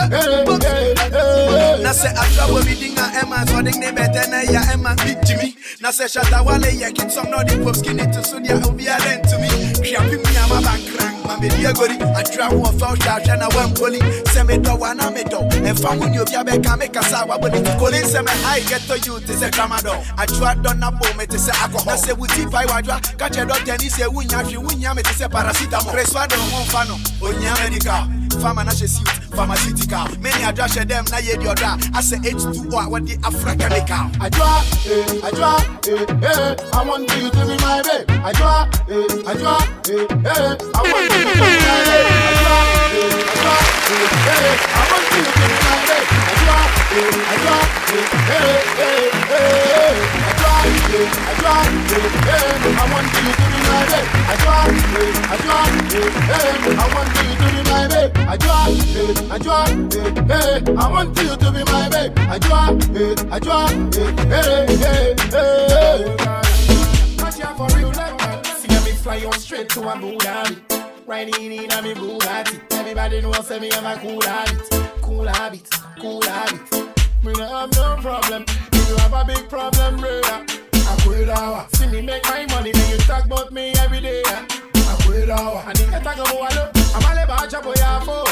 eh, eh, eh, eh. Na say I draw with me dinga Emma, so ding ne better na ya Emma big Jimmy. Na say shata wale ya kid some no the pop skinny to soon ya obi a then to me. Shapi me ama background. Mame diagori, I draw one foul shot and I went poli. Send me do one me do. And found when you be can make a sawa, but it's calling some I get to you to say Camado. I draw done a moment to say alcohol. Say with if I wadra, catch a dog and he say win yashi win yam to say paracetamol. Reswado one fano, on Yamanica, Famanache suit, pharmaceutical. Many I drash them na ye yoda. I say H two O what the African cow. I draw, eh, I draw, eh, eh. I want you to be my babe. I draw, eh, I draw, eh, eh. I want you to be my babe. I draw, eh, I draw, eh, eh. I want you to be my babe. I draw, eh, I draw, eh, eh, eh. I draw, eh, I draw, eh, eh. I want you to be my babe. I draw, eh, I draw, eh, eh. I want you to be my babe. I draw, eh, I draw, eh, eh. I want you to be my babe. I draw, eh, I draw, eh, eh, eh, eh. Watch out for real life. See me fly on straight to a Bugatti. Riding in a me Bugatti. Everybody knows me have a cool habit, cool habit, cool habit. Me no have no problem. If you have a big problem, brother, I quit hour. See me make my money, then you talk about me every day. I quit hour. And if you talk about hello, I'm all about your boy.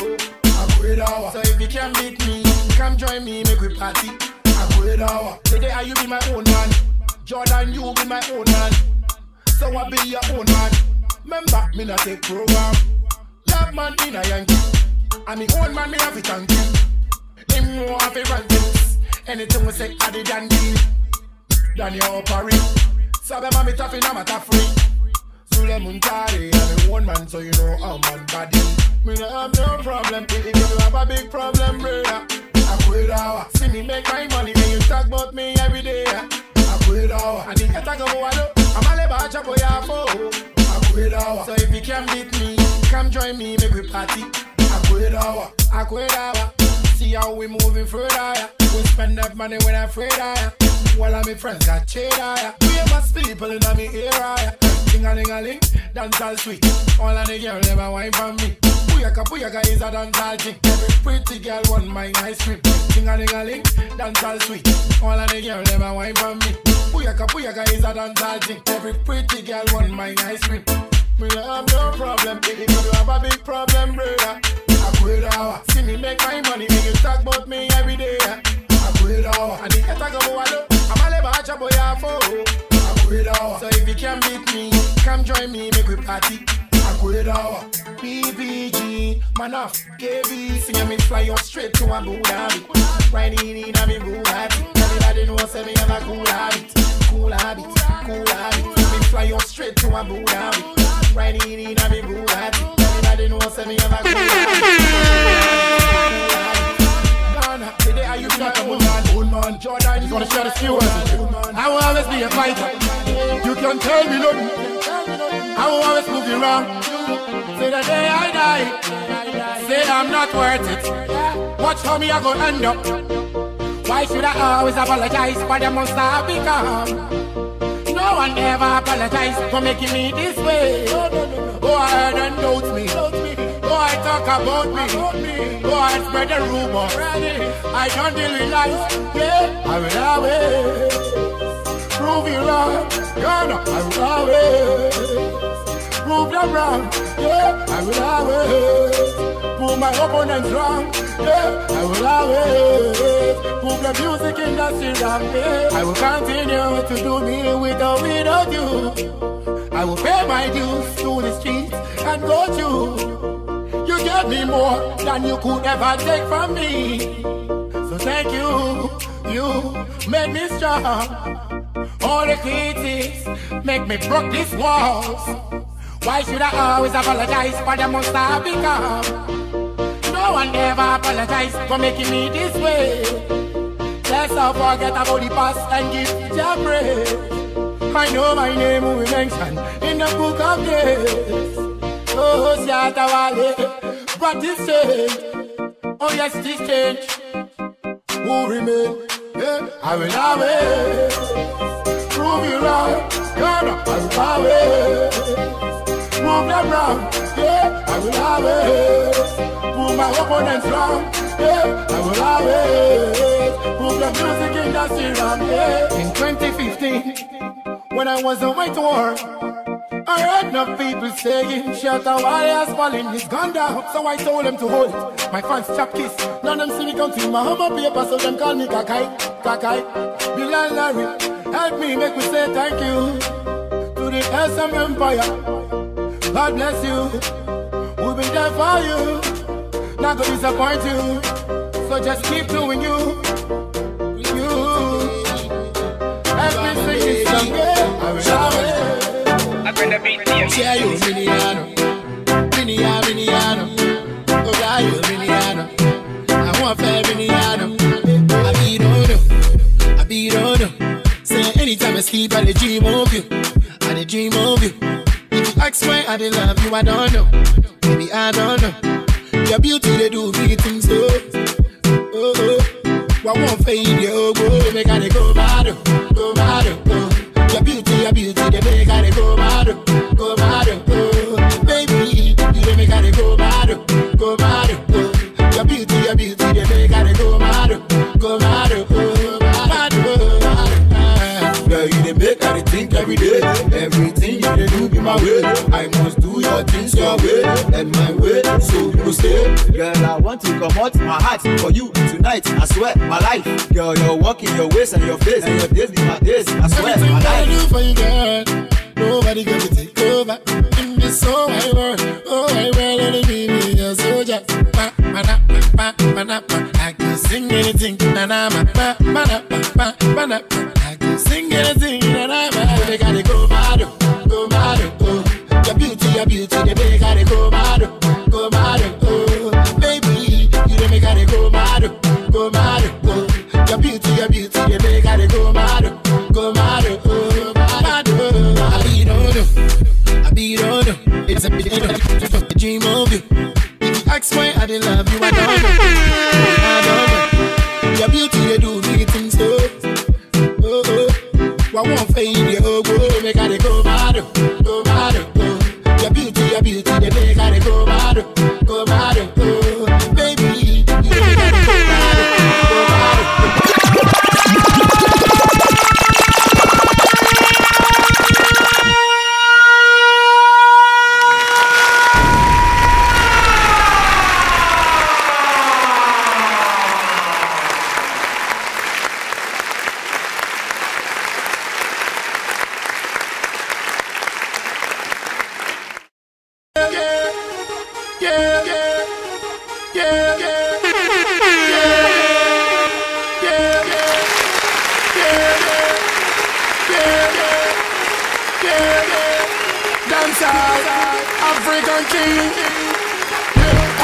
I quit hour. So if you can beat me, come join me, make we party. I quit hour. Today I you be my own man. Jordan, you be my own man. So I be your own man. Remember, me not take program. Love man in a Yankee. And me own man, me have it on you. Him know have it run things. Anything we say, I did and deal. Then you operate. So them a me tough in a matter free. So them untari, I'm me own man, so you know how man body. Me not have no problem. If you have a big problem, brother, I quit hour. See me make my money, when you talk about me every day. I quit hour. And if you talk about hello, I'm all about your boy. I quit hour. So if you can beat me, come join me, make we party. I quit hour. I quit hour. See how we moving further. We spend that money when I'm afraid of. While all my friends got cheddar. We must people in my area. Ding-a-ling-a-ling, dance all sweet. All of the girls never wine for me. Puyaka, puyaka is a dance all thing. Every pretty girl want my ice cream. Ding-a-ling-a-ling, dance all sweet. All of the girls never wine for me. Puyaka, puyaka is a dance all thing. Every pretty girl want my ice cream. Me no have no problem. If you have a big problem, brother, I quit hour. See me make my money when you talk about me every day. I quit hour. And if you talk about hello, I'm all about your boy. I quit hour. So if you can beat me, come join me, make we party. I quit hour. B B G, man off, K B. Sing me fly on straight to a Bugatti. Riding in a me Bugatti. Everybody knows say me have a cool habit, cool habit, cool habit. Me fly on straight to a Bugatti. Riding in a me Bugatti. Everybody knows say me have a cool habit. Today I use not a woman, old man. Jordan, you gonna share the few words. I will have always be a fighter. You can tell me nothing. I will always move you wrong. Say the day I die, say I'm not worth it. Watch how me I go end up. Why should I always apologize for the monster I become? No one ever apologize for making me this way. Go ahead and doubt me. Go ahead talk about me. Go ahead spread the rumor. I don't deal with lies. Yeah, I will always prove you wrong. Yeah, no, I will always prove them wrong. Yeah, I will always prove my opponents wrong. Yeah, I will always prove the music industry wrong. Yeah, I will continue to do me with or without you. I will pay my dues to the streets and go to. You gave me more than you could ever take from me. So thank you, you made me strong. All the critics make me broke these walls. Why should I always apologize for the monster I become? No one ever apologized for making me this way. Let's not forget about the past and give Jah praise. I know my name will be mentioned in the book of days. Oh, Shatta Wale, but this change. Oh yes, this change will remain. Yeah, I will always prove you wrong. Yeah, no, I will always prove them wrong. Yeah, I will always prove my opponents wrong. Yeah, I will always prove the music industry wrong. Yeah. In twenty fifteen, when I was away to war, I heard enough people saying Shatta Wale has fallen, he's gone down. So I told them to hold it. My fans chop kiss. None of them see me come to my home paper, so them call me Kakai, Kakai. Bill and Larry, help me make me say thank you to the S M Empire. God bless you. We'll be there for you. Not gonna disappoint you. So just keep doing you. You. Everything is okay. I will always. Yeah, you Miniano, Minia, Miniano, oh yeah, you Miniano. I want fair Miniano. I be don't know, I be don't know. Say anytime I sleep, I dey dream of you, I dey dream of you. If you ask why I dey love you, I don't know, maybe I don't know. Your beauty they do me things so. Oh oh, I won't fade you, go make I go mad, go mad, oh. Your beauty, your beauty, they make I go mad, go mad, oh. Baby, you they make I go mad, go mad, oh. Your beauty, your beauty, they make I go mad, go mad, oh. Mad, oh. Girl, you they make I think every day. Everything you they do be my way. I must do your things your way and my way, so you stay. Girl, I want to come out my heart for you tonight. I swear, my life. Girl, you're walking your waist and your face, and your days be my days. I swear, everything my life. I do for you, girl, nobody gonna take over in this whole wide world. Oh, I will only be me, your soldier. Pa, pa, na, pa, pa, na, pa. I can sing anything, na na ma, pa, pa, na, pa, pa, pa, na, pa. I can sing anything, na na ma. They gotta go mad, go mad, oh. Your beauty, your beauty, they make I go mad, go mad, oh. Baby, you they make I go mad, go mad, oh. Your beauty, your beauty, they make I go mad, go mad, oh. Mad, oh. I be don't know, I be don't know. It's a bit of a dream of you. If you ask why I didn't love you, I don't know, I don't know. Your beauty, they do me things so. Oh oh, I won't fade you, oh go make I go mad, go mad, oh. Your beauty, your beauty, they make I go mad, go mad, oh. Baby, you make I go mad, go mad.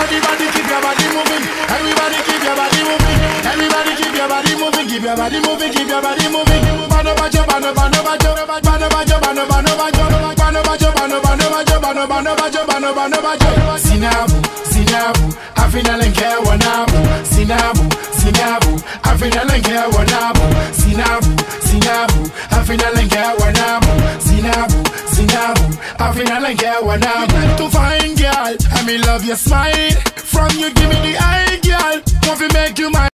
Everybody keep your body moving. Everybody keep your body moving. Everybody keep your body moving. Keep your body moving. Keep your body moving. Bano bajo, bano bano bajo, bano bajo, bano bano bajo, bano bajo, bano bano bajo, bano bano bajo, bano bano bajo. Sinabu, sinabu, afina lenke wanabu. Sinabu, sinabu, afina lenke wanabu. Sinabu, sinabu, afina lenke wanabu. Sinabu, sinabu, afina lenke wanabu. To find girl, I me love your smile. From you give me the eye, girl. Want to make you my